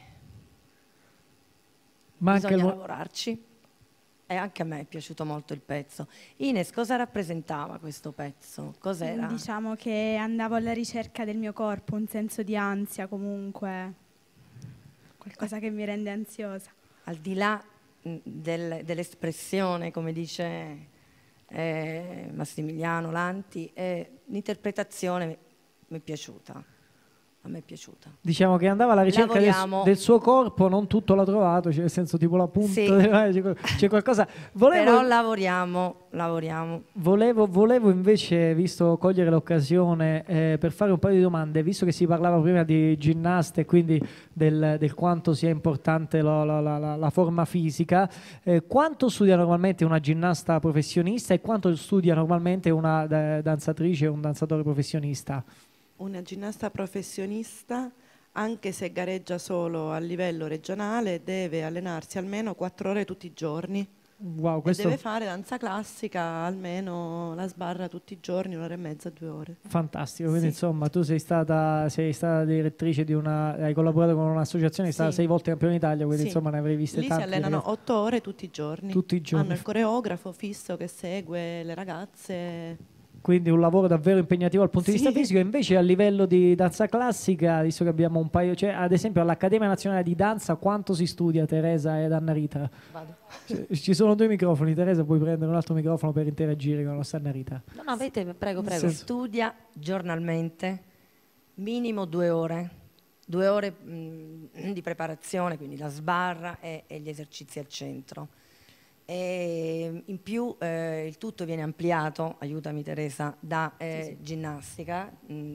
Bisogna lavorarci. E anche a me è piaciuto molto il pezzo. Ines, cosa rappresentava questo pezzo? Cos'era? Diciamo che andavo alla ricerca del mio corpo, un senso di ansia comunque, qualcosa che mi rende ansiosa. Al di là dell'espressione, come dice Massimiliano Lanti, l'interpretazione mi è piaciuta. A me è piaciuta. Diciamo che andava alla ricerca del suo corpo, non tutto l'ha trovato, cioè nel senso tipo la punta, sì. C'è qualcosa. Però lavoriamo. Volevo invece, visto cogliere l'occasione per fare un paio di domande, visto che si parlava prima di ginnaste e quindi del quanto sia importante la forma fisica, quanto studia normalmente una ginnasta professionista e quanto studia normalmente una danzatrice o un danzatore professionista? Una ginnasta professionista, anche se gareggia solo a livello regionale, deve allenarsi almeno 4 ore tutti i giorni. Wow, e deve fare danza classica almeno la sbarra tutti i giorni, 1 ora e mezza, 2 ore. Fantastico, quindi insomma tu sei stata direttrice di hai collaborato con un'associazione, sei stata 6 volte campione d'Italia, quindi insomma ne avrei viste tante. Lì si allenano 8 ore tutti i giorni. Hanno il coreografo fisso che segue le ragazze. Quindi un lavoro davvero impegnativo dal punto di vista fisico. Invece a livello di danza classica, visto che abbiamo un paio, cioè ad esempio all'Accademia Nazionale di Danza, quanto si studia, Teresa ed Anna Rita? Vado. Ci sono 2 microfoni, Teresa, puoi prendere un altro microfono per interagire con la nostra Anna Rita. No, avete, prego. Studia giornalmente minimo 2 ore. 2 ore di preparazione, quindi la sbarra e gli esercizi al centro. E in più il tutto viene ampliato, aiutami Teresa, da ginnastica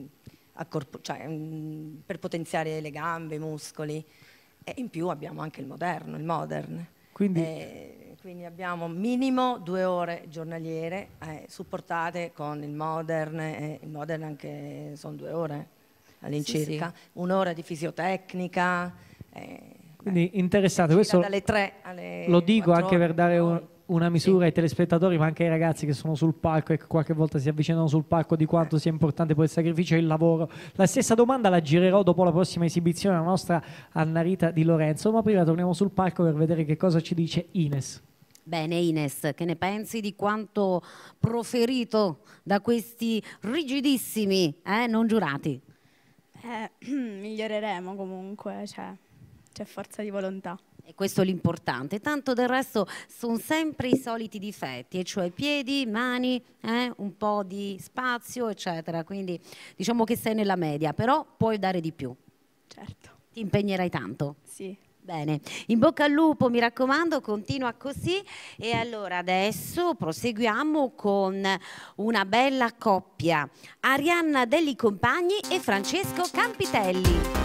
per potenziare le gambe, i muscoli, e in più abbiamo anche il modern. Quindi abbiamo minimo 2 ore giornaliere supportate con il modern anche sono 2 ore all'incirca, 1 ora di fisiotecnica. Quindi interessante, questo dalle 3 alle lo dico anche 4 per dare una misura ai telespettatori, ma anche ai ragazzi che sono sul palco e che qualche volta si avvicinano sul palco, di quanto sia importante poi il sacrificio e il lavoro. La stessa domanda la girerò dopo la prossima esibizione alla nostra Anna Rita Di Lorenzo, ma prima torniamo sul palco per vedere che cosa ci dice Ines. Bene Ines, che ne pensi di quanto proferito da questi rigidissimi non giurati? Miglioreremo comunque, cioè, c'è forza di volontà. E questo è l'importante, tanto del resto sono sempre i soliti difetti, e cioè piedi, mani, un po' di spazio, eccetera. Quindi diciamo che sei nella media, però puoi dare di più. Certo. Ti impegnerai tanto? Sì. Bene, in bocca al lupo, mi raccomando, continua così. E allora adesso proseguiamo con una bella coppia, Arianna Deli Compagni e Francesco Campitelli.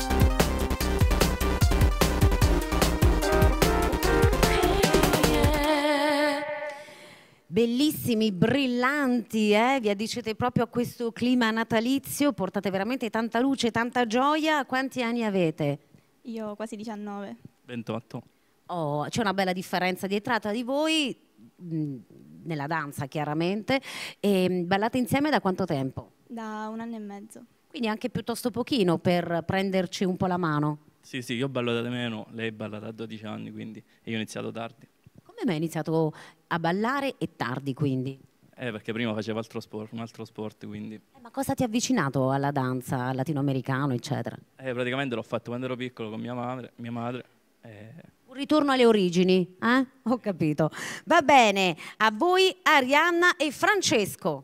Bellissimi, brillanti, vi addicete proprio a questo clima natalizio, portate veramente tanta luce, tanta gioia. Quanti anni avete? Io quasi 19. 28. Oh, c'è una bella differenza di età tra di voi, nella danza chiaramente, e ballate insieme da quanto tempo? Da 1 anno e mezzo. Quindi anche piuttosto pochino per prenderci un po' la mano. Sì, io ballo da meno, lei balla da 12 anni, quindi io ho iniziato tardi. Come mai hai iniziato a ballare e tardi quindi? Perché prima facevo un altro sport, quindi... Ma cosa ti ha avvicinato alla danza, al latinoamericano, eccetera? Praticamente l'ho fatto quando ero piccolo con mia madre. Un ritorno alle origini, eh? Ho capito. Va bene, a voi Arianna e Francesco.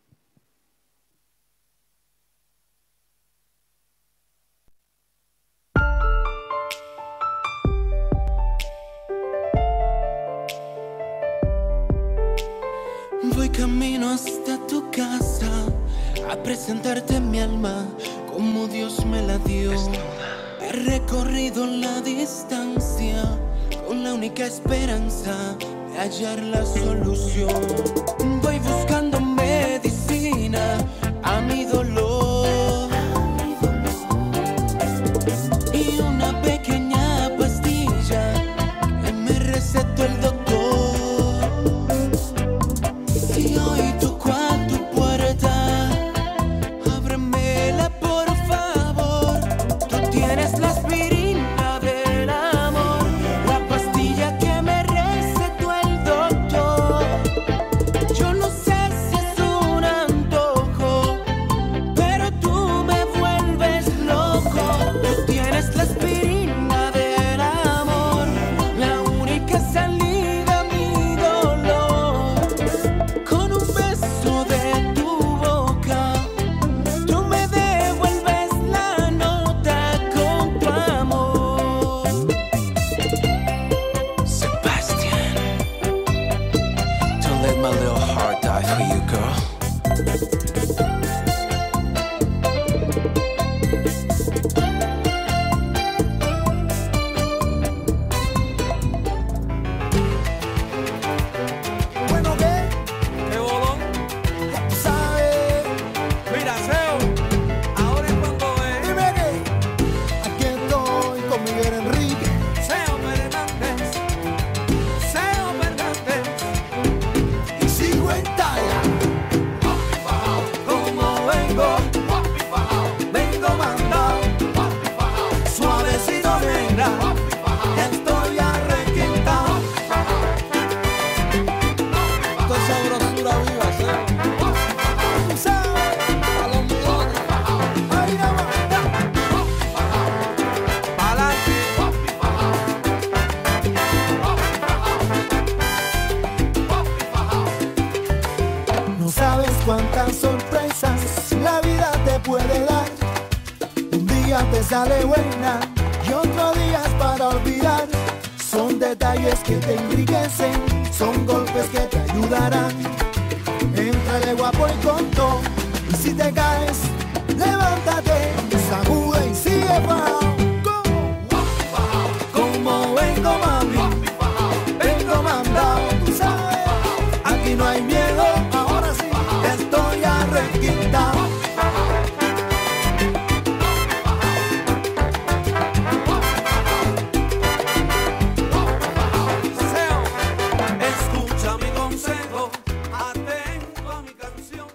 Voy camino hasta tu casa a presentarte mi alma como Dios me la dio. He recorrido la distancia con la única esperanza de hallar la solución. Voy buscando medicina a mi dolor y una pequeña pastilla que me recetó el doctor. Si hoy toco a tu puerta, ábremela por favor. Tú tienes la aspirina del amor, la pastilla que me recetó el doctor. Yo no sé si es un antojo, pero tú me vuelves loco. Tú tienes la aspirina del amor, la única salida a mi dolor. Con un beso de tu boca, tú me devuelves la nota con tu amor. Sebastian, don't let my little heart die for you, girl. Bueno, ¿qué bolón? Ya tú sabes. Mira, Seo, ahora es cuando es. Dime que aquí estoy con Miguel Enrique. Seo Fernández, Seo Fernández. Y sigo en talla. Como vengo, vengo mandado. Suavecito, negra. Estoy arrequintado. Toda esa sabrosura viva, Seo. Tú sabes, a los millones. Ahí nada más. Pa'lante. No sabes cuántas sorpresas la vida te puede dar. Un día te sale buena y otro día es para olvidar. Son detalles que te enriquecen, son golpes que te ayudarán. Entrale guapo y con todo, y si te caes, levántate, sacude y sigue bajado. Como vengo, mami, vengo mandado, tú sabes, aquí no hay miedo, ahora sí, estoy arrequintado. Escucha mi consejo, atento a mi canción.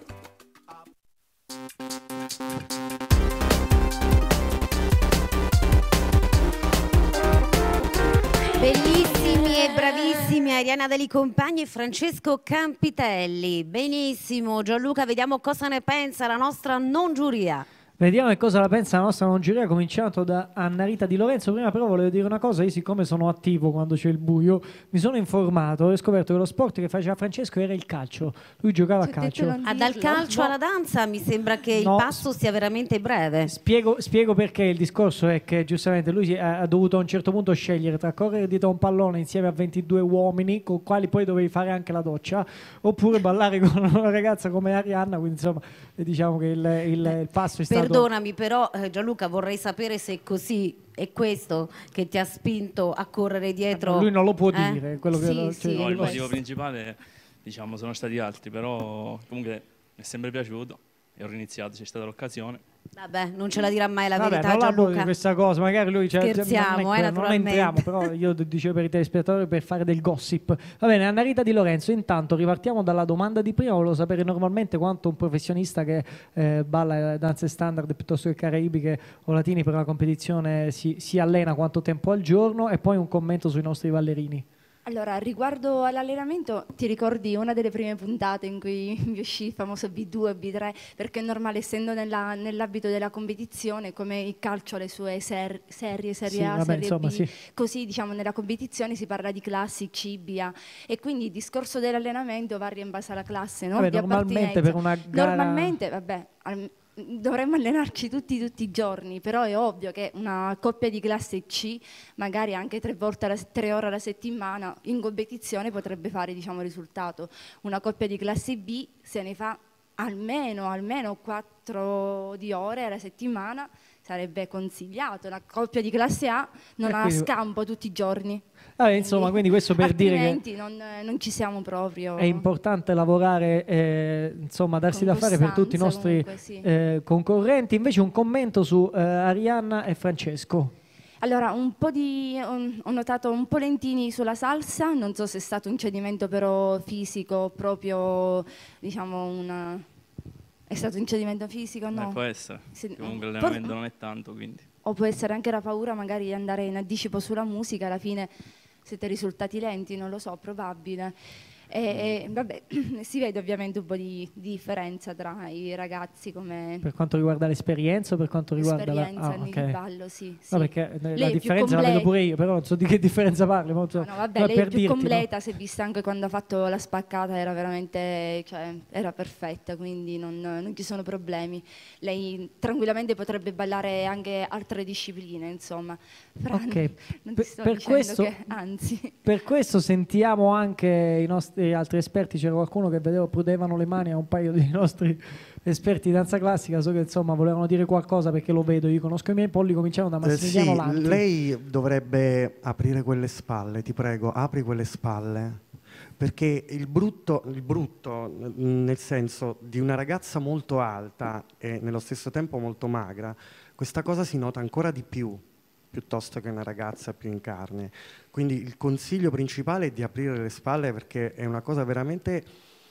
Bellissimi e bravissimi Arianna Deli Compagni e Francesco Campitelli. Benissimo, Gianluca, vediamo cosa ne pensa la nostra non giuria. Vediamo che cosa la pensa la nostra non giuria, cominciando da Anna Rita Di Lorenzo. Prima però volevo dire una cosa, io siccome sono attivo quando c'è il buio, mi sono informato e ho scoperto che lo sport che faceva Francesco era il calcio. Lui giocava a calcio. Dal calcio alla danza mi sembra che il passo sia veramente breve. Spiego perché. Il discorso è che giustamente lui ha dovuto a un certo punto scegliere tra correre dietro a un pallone insieme a 22 uomini con quali poi dovevi fare anche la doccia, oppure ballare con una ragazza come Arianna, quindi insomma diciamo che il passo è stato... Perdonami, però Gianluca, vorrei sapere se è così. È questo che ti ha spinto a correre dietro? Lui non lo può dire. Quello che no, il motivo principale, diciamo, sono stati altri, però comunque mi è sempre piaciuto e ho riniziato, c'è stata l'occasione. Vabbè, non ce la dirà mai la Vabbè, verità, non Gianluca. Questa cosa, magari lui scherziamo, non naturalmente. entriamo, però io dicevo per i telespettatori per fare del gossip. Va bene, Anna Rita Di Lorenzo, intanto ripartiamo dalla domanda di prima. Volevo sapere normalmente quanto un professionista che balla danze standard piuttosto che caraibiche o latini per una competizione si allena, quanto tempo al giorno, e poi un commento sui nostri ballerini. Allora, riguardo all'allenamento, ti ricordi una delle prime puntate in cui mi uscì il famoso B2, B3, perché è normale, essendo nell'ambito della competizione, come il calcio ha le sue serie A, vabbè, serie insomma, B, sì. così diciamo nella competizione si parla di classi C, B, A, e quindi il discorso dell'allenamento varia in base alla classe, no? Vabbè, di normalmente appartenenza. per una gara... Normalmente, vabbè, dovremmo allenarci tutti i giorni, però è ovvio che una coppia di classe C, magari anche 3 ore alla settimana, in competizione potrebbe fare, diciamo, risultato. Una coppia di classe B se ne fa almeno 4 di ore alla settimana, sarebbe consigliato. Una coppia di classe A non ha scampo tutti i giorni. Insomma, quindi questo per dire che altrimenti non ci siamo proprio. è importante lavorare, insomma, darsi da fare per tutti i nostri comunque, sì. concorrenti. Invece un commento su Arianna e Francesco. Allora, ho notato un po' lentini sulla salsa, non so se è stato un cedimento però fisico, proprio, diciamo, è stato un cedimento fisico, no? Può essere, comunque l'allenamento non è tanto, quindi. O può essere anche la paura magari di andare in anticipo sulla musica, alla fine siete risultati lenti, non lo so, probabile. Vabbè, si vede ovviamente un po' di differenza tra i ragazzi come... Per quanto riguarda l'esperienza o per quanto riguarda l'esperienza okay. nel ballo, sì. No, perché lei la differenza la vedo pure io, però non so di che differenza parli. No, vabbè, lei è più completa, si è vista anche quando ha fatto la spaccata, era veramente, cioè, era perfetta, quindi non ci sono problemi. Lei tranquillamente potrebbe ballare anche altre discipline, insomma. Ok, non ti sto per dicendo questo, che, anzi. Per questo sentiamo anche i nostri altri esperti. C'era qualcuno che vedevo prudevano le mani a un paio di nostri esperti di danza classica, so che insomma volevano dire qualcosa, perché lo vedo, io conosco i miei polli, cominciano da Massimiliano Lanti. Lei dovrebbe aprire quelle spalle, ti prego, apri quelle spalle, perché il brutto nel senso di una ragazza molto alta e nello stesso tempo molto magra, questa cosa si nota ancora di più piuttosto che una ragazza più in carne. Quindi il consiglio principale è di aprire le spalle, perché è una cosa veramente,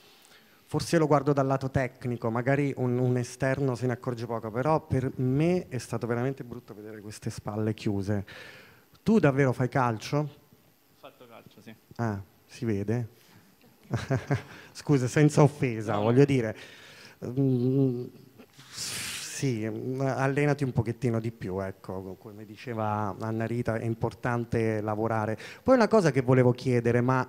forse lo guardo dal lato tecnico, magari un esterno se ne accorge poco, però per me è stato veramente brutto vedere queste spalle chiuse. Tu davvero fai calcio? Ho fatto calcio, sì. Ah, si vede? Scusa, senza offesa, voglio dire... Sì, allenati un pochettino di più, ecco, come diceva Anna Rita, è importante lavorare. Poi una cosa che volevo chiedere, ma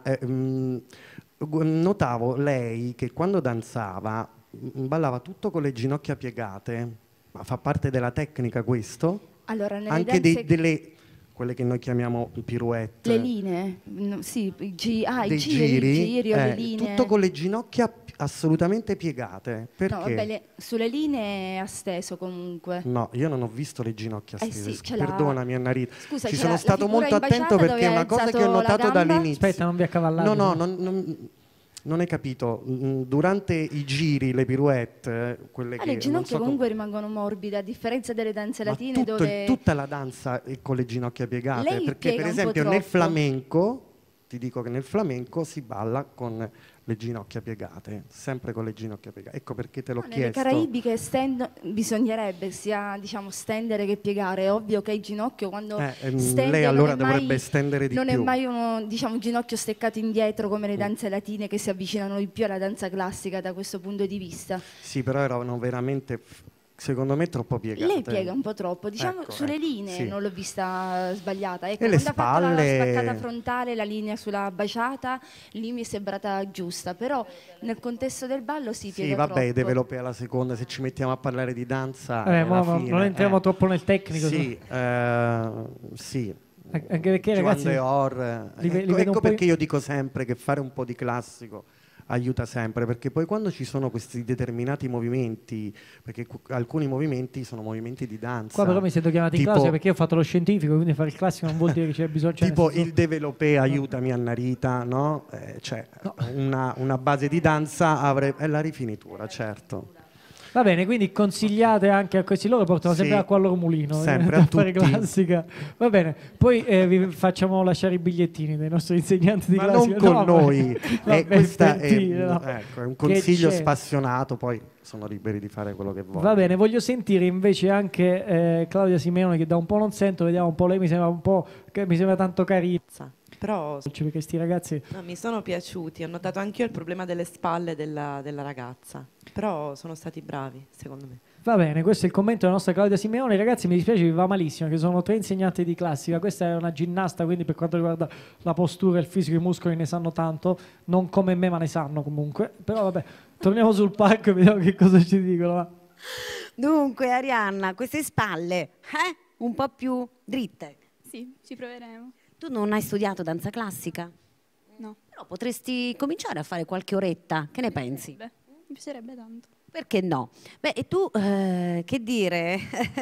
notavo lei che quando danzava ballava tutto con le ginocchia piegate, ma fa parte della tecnica questo? Allora, nelle anche danze... quelle che noi chiamiamo pirouette. Le linee, sì, i giri o le linee. Tutto con le ginocchia assolutamente piegate. Perché? No, vabbè, sulle linee è asteso comunque. No, io non ho visto le ginocchia stese. Sì, perdonami Anna Rita. Scusa, ci sono stato molto attento, perché è una cosa che ho notato dall'inizio. Aspetta, non vi accavallate. No, non hai capito. Durante i giri, le pirouette, quelle che... Le ginocchia so comunque rimangono morbide, a differenza delle danze latine dove... Tutta la danza è con le ginocchia piegate. Lei perché per esempio nel flamenco, ti dico che nel flamenco si balla con le ginocchia piegate, sempre con le ginocchia piegate. Ecco perché te l'ho chiesto. Nelle caraibiche bisognerebbe sia, diciamo, stendere che piegare. È ovvio che il ginocchio quando stende, lei allora dovrebbe stendere di più. Non è mai uno, diciamo, ginocchio steccato indietro come le danze latine, che si avvicinano di più alla danza classica da questo punto di vista. Sì, però erano veramente secondo me troppo piegate. Lei piega un po' troppo, diciamo Ecco, sulle ecco, linee sì. non l'ho vista sbagliata. Ecco, E le quando ha fatto la spalle- spaccata frontale, la linea sulla baciata, lì mi è sembrata giusta, però nel contesto del ballo si Sì, piega vabbè, troppo. i developé alla seconda, se ci mettiamo a parlare di danza... Ma alla fine, non entriamo troppo nel tecnico. Sì, sì. Anche perché, Joan ragazzi, Dior, li vedo ecco, un ecco po' perché io dico sempre che fare un po' di classico aiuta sempre, perché poi quando ci sono questi determinati movimenti, perché alcuni movimenti sono movimenti di danza. Qua però mi sento chiamato in tipo- classe perché io ho fatto lo scientifico, quindi fare il classico non vuol dire che c'è bisogno. cioè, Tipo nel senso- il développé aiutami Annarita, no? Cioè, una base di danza è la rifinitura, certo. Va bene, quindi consigliate anche a questi, loro portano sempre Sì, acqua al loro mulino sempre a a fare tutti. classica. Va bene, poi vi facciamo lasciare i bigliettini dei nostri insegnanti di Ma classica. non con No, noi. vabbè, Questo per è, dire, no. ecco, è un Che consiglio c'è? spassionato, poi sono liberi di fare quello che vogliono. Va bene, voglio sentire invece anche Claudia Simeone, che da un po' non sento, vediamo un po', lei mi sembra un po', che mi sembra tanto carina. Però Perché sti ragazzi... no, mi sono piaciuti, ho notato anch'io il problema delle spalle della ragazza, però sono stati bravi, secondo me. Va bene, questo è il commento della nostra Claudia Simeone. Ragazzi, mi dispiace, vi va malissimo, che sono 3 insegnanti di classica. Questa è una ginnasta, quindi per quanto riguarda la postura, il fisico, i muscoli ne sanno tanto, non come me, ma ne sanno comunque. Però vabbè, torniamo sul palco e vediamo che cosa ci dicono. Va. Dunque, Arianna, queste spalle, un po' più dritte. Sì, ci proveremo. Tu non hai studiato danza classica? No. Però potresti cominciare a fare qualche oretta, che ne pensi? Beh, mi piacerebbe tanto. Perché no? Beh, e tu, che dire,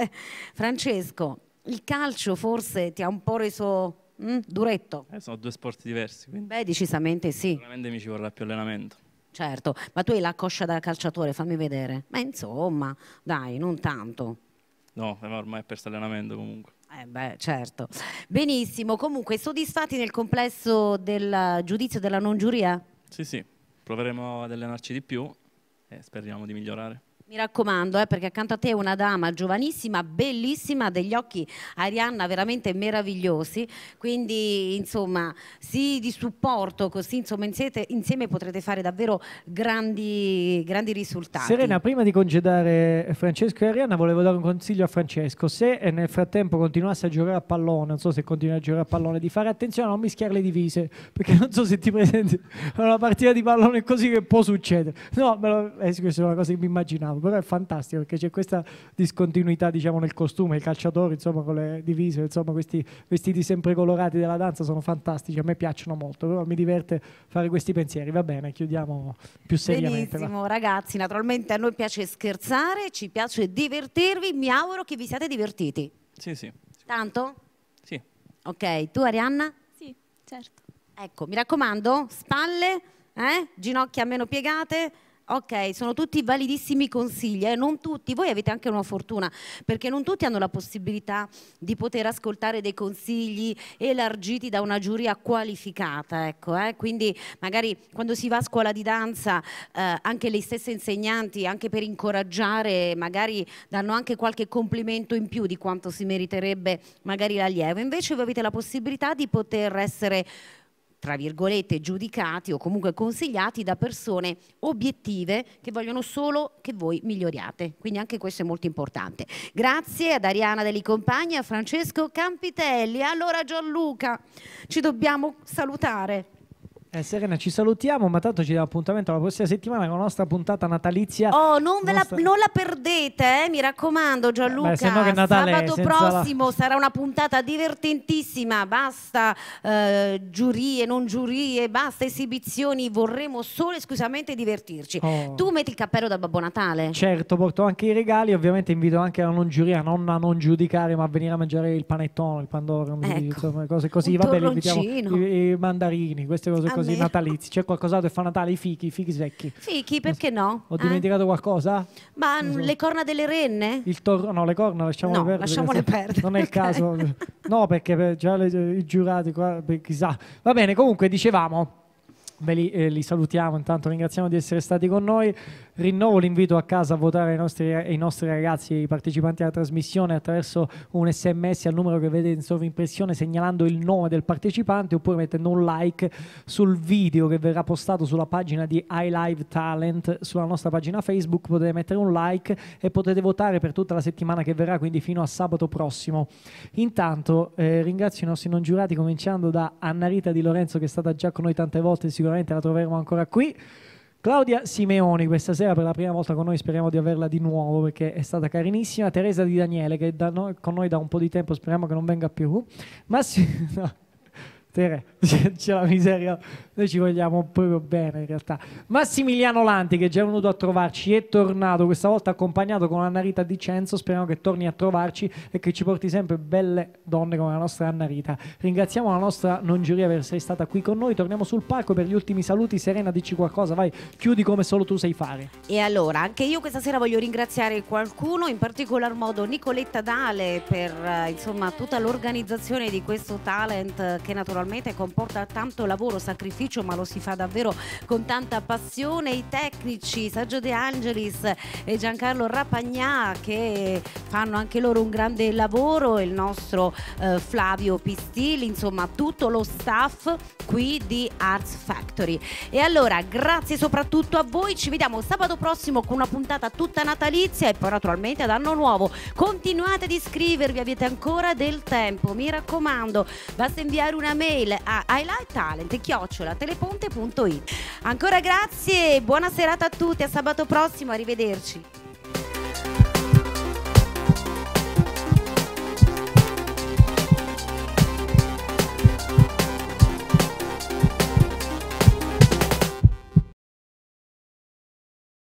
Francesco, il calcio forse ti ha un po' reso duretto? Sono 2 sport diversi, quindi Beh, decisamente sì. sicuramente mi ci vorrà più allenamento. Certo, ma tu hai la coscia da calciatore, fammi vedere. Ma insomma, dai, non tanto. No, ma ormai è perso allenamento comunque. Beh, certo. Benissimo, comunque soddisfatti nel complesso del giudizio della non giuria? Sì, sì, proveremo ad allenarci di più e speriamo di migliorare. Mi raccomando, perché accanto a te una dama giovanissima, bellissima, degli occhi, Arianna, veramente meravigliosi, quindi insomma sì, di supporto, così insomma insieme potrete fare davvero grandi risultati. Serena, prima di congedare Francesco e Arianna, volevo dare un consiglio a Francesco. Se nel frattempo continuasse a giocare a pallone, non so se continui a giocare a pallone, di fare attenzione a non mischiare le divise, perché non so se ti presenti a una partita di pallone così, che può succedere. No, questa è una cosa che mi immaginavo, però è fantastico perché c'è questa discontinuità, diciamo, nel costume. I calciatori, insomma, con le divise, insomma, questi vestiti sempre colorati della danza sono fantastici, a me piacciono molto, però mi diverte fare questi pensieri. Va bene, chiudiamo più seriamente. Benissimo, ragazzi, naturalmente a noi piace scherzare, ci piace divertirvi, mi auguro che vi siate divertiti. Sì, sì. Tanto? Sì. Ok, tu Arianna? Sì, certo. Ecco, mi raccomando, spalle, ginocchia meno piegate. Ok, sono tutti validissimi consigli, non tutti, voi avete anche una fortuna, perché non tutti hanno la possibilità di poter ascoltare dei consigli elargiti da una giuria qualificata, ecco, quindi magari quando si va a scuola di danza anche le stesse insegnanti, anche per incoraggiare, magari danno anche qualche complimento in più di quanto si meriterebbe magari l'allievo, invece voi avete la possibilità di poter essere, tra virgolette, giudicati o comunque consigliati da persone obiettive che vogliono solo che voi miglioriate. Quindi anche questo è molto importante. Grazie ad Arianna Deli Compagni e a Francesco Campitelli. Allora Gianluca, ci dobbiamo salutare. Serena, ci salutiamo, ma tanto ci diamo appuntamento la prossima settimana con la nostra puntata natalizia. Oh, non la perdete, mi raccomando Gianluca. Se no che Natale sabato senza prossimo sarà una puntata divertentissima, basta giurie, non giurie, basta esibizioni, vorremmo solo esclusivamente divertirci. Tu metti il cappello da Babbo Natale? Certo, porto anche i regali, ovviamente invito anche la non giuria non a non giudicare, ma a venire a mangiare il panettone, il pandoro, insomma, cose così. Va bene, invitiamo i mandarini, queste cose così natalizi. C'è qualcos'altro che fa Natale? I fichi secchi. Fichi, perché no? Ho dimenticato qualcosa? Ma le corna delle renne? Il torro, no, le corna lasciamole perdere. Lasciamole perdere. Non è il caso. No, perché già i giurati qua, chissà. Va bene, comunque dicevamo, li salutiamo, intanto ringraziamo di essere stati con noi. rinnovo l'invito a casa a votare i nostri ragazzi, i partecipanti alla trasmissione, attraverso un SMS al numero che vedete in sovrimpressione, segnalando il nome del partecipante oppure mettendo un like sul video che verrà postato sulla pagina di iLive Talent sulla nostra pagina Facebook. Potete mettere un like e potete votare per tutta la settimana che verrà, quindi fino a sabato prossimo. Intanto ringrazio i nostri non giurati, cominciando da Anna Rita Di Lorenzo, che è stata già con noi tante volte, sicuramente la troveremo ancora qui. Claudia Simeoni questa sera per la prima volta con noi, speriamo di averla di nuovo perché è stata carinissima. Teresa Di Daniele, che è con noi da un po' di tempo, speriamo che non venga più. No. Tere, c'è la miseria, noi ci vogliamo proprio bene in realtà. Massimiliano Lanti, che è già venuto a trovarci, è tornato questa volta accompagnato con Anna Rita Di Cenzo, speriamo che torni a trovarci e che ci porti sempre belle donne come la nostra Anna Rita. Ringraziamo la nostra non giuria per essere stata qui con noi, torniamo sul palco per gli ultimi saluti. Serena, dici qualcosa, vai, chiudi come solo tu sai fare. E allora, anche io questa sera voglio ringraziare qualcuno, in particolar modo Nicoletta Dale per insomma tutta l'organizzazione di questo talent che naturalmente comporta tanto lavoro, sacrificio, ma lo si fa davvero con tanta passione. I tecnici Sergio De Angelis e Giancarlo Rapagnà, che fanno anche loro un grande lavoro, il nostro Flavio Pistilli, insomma tutto lo staff qui di Arts Factory. E allora grazie soprattutto a voi, ci vediamo sabato prossimo con una puntata tutta natalizia e poi naturalmente ad anno nuovo. Continuate ad iscrivervi, avete ancora del tempo, mi raccomando, basta inviare una mail a iLiveTalent@teleponte.it. Ancora grazie, buona serata a tutti, a sabato prossimo, arrivederci.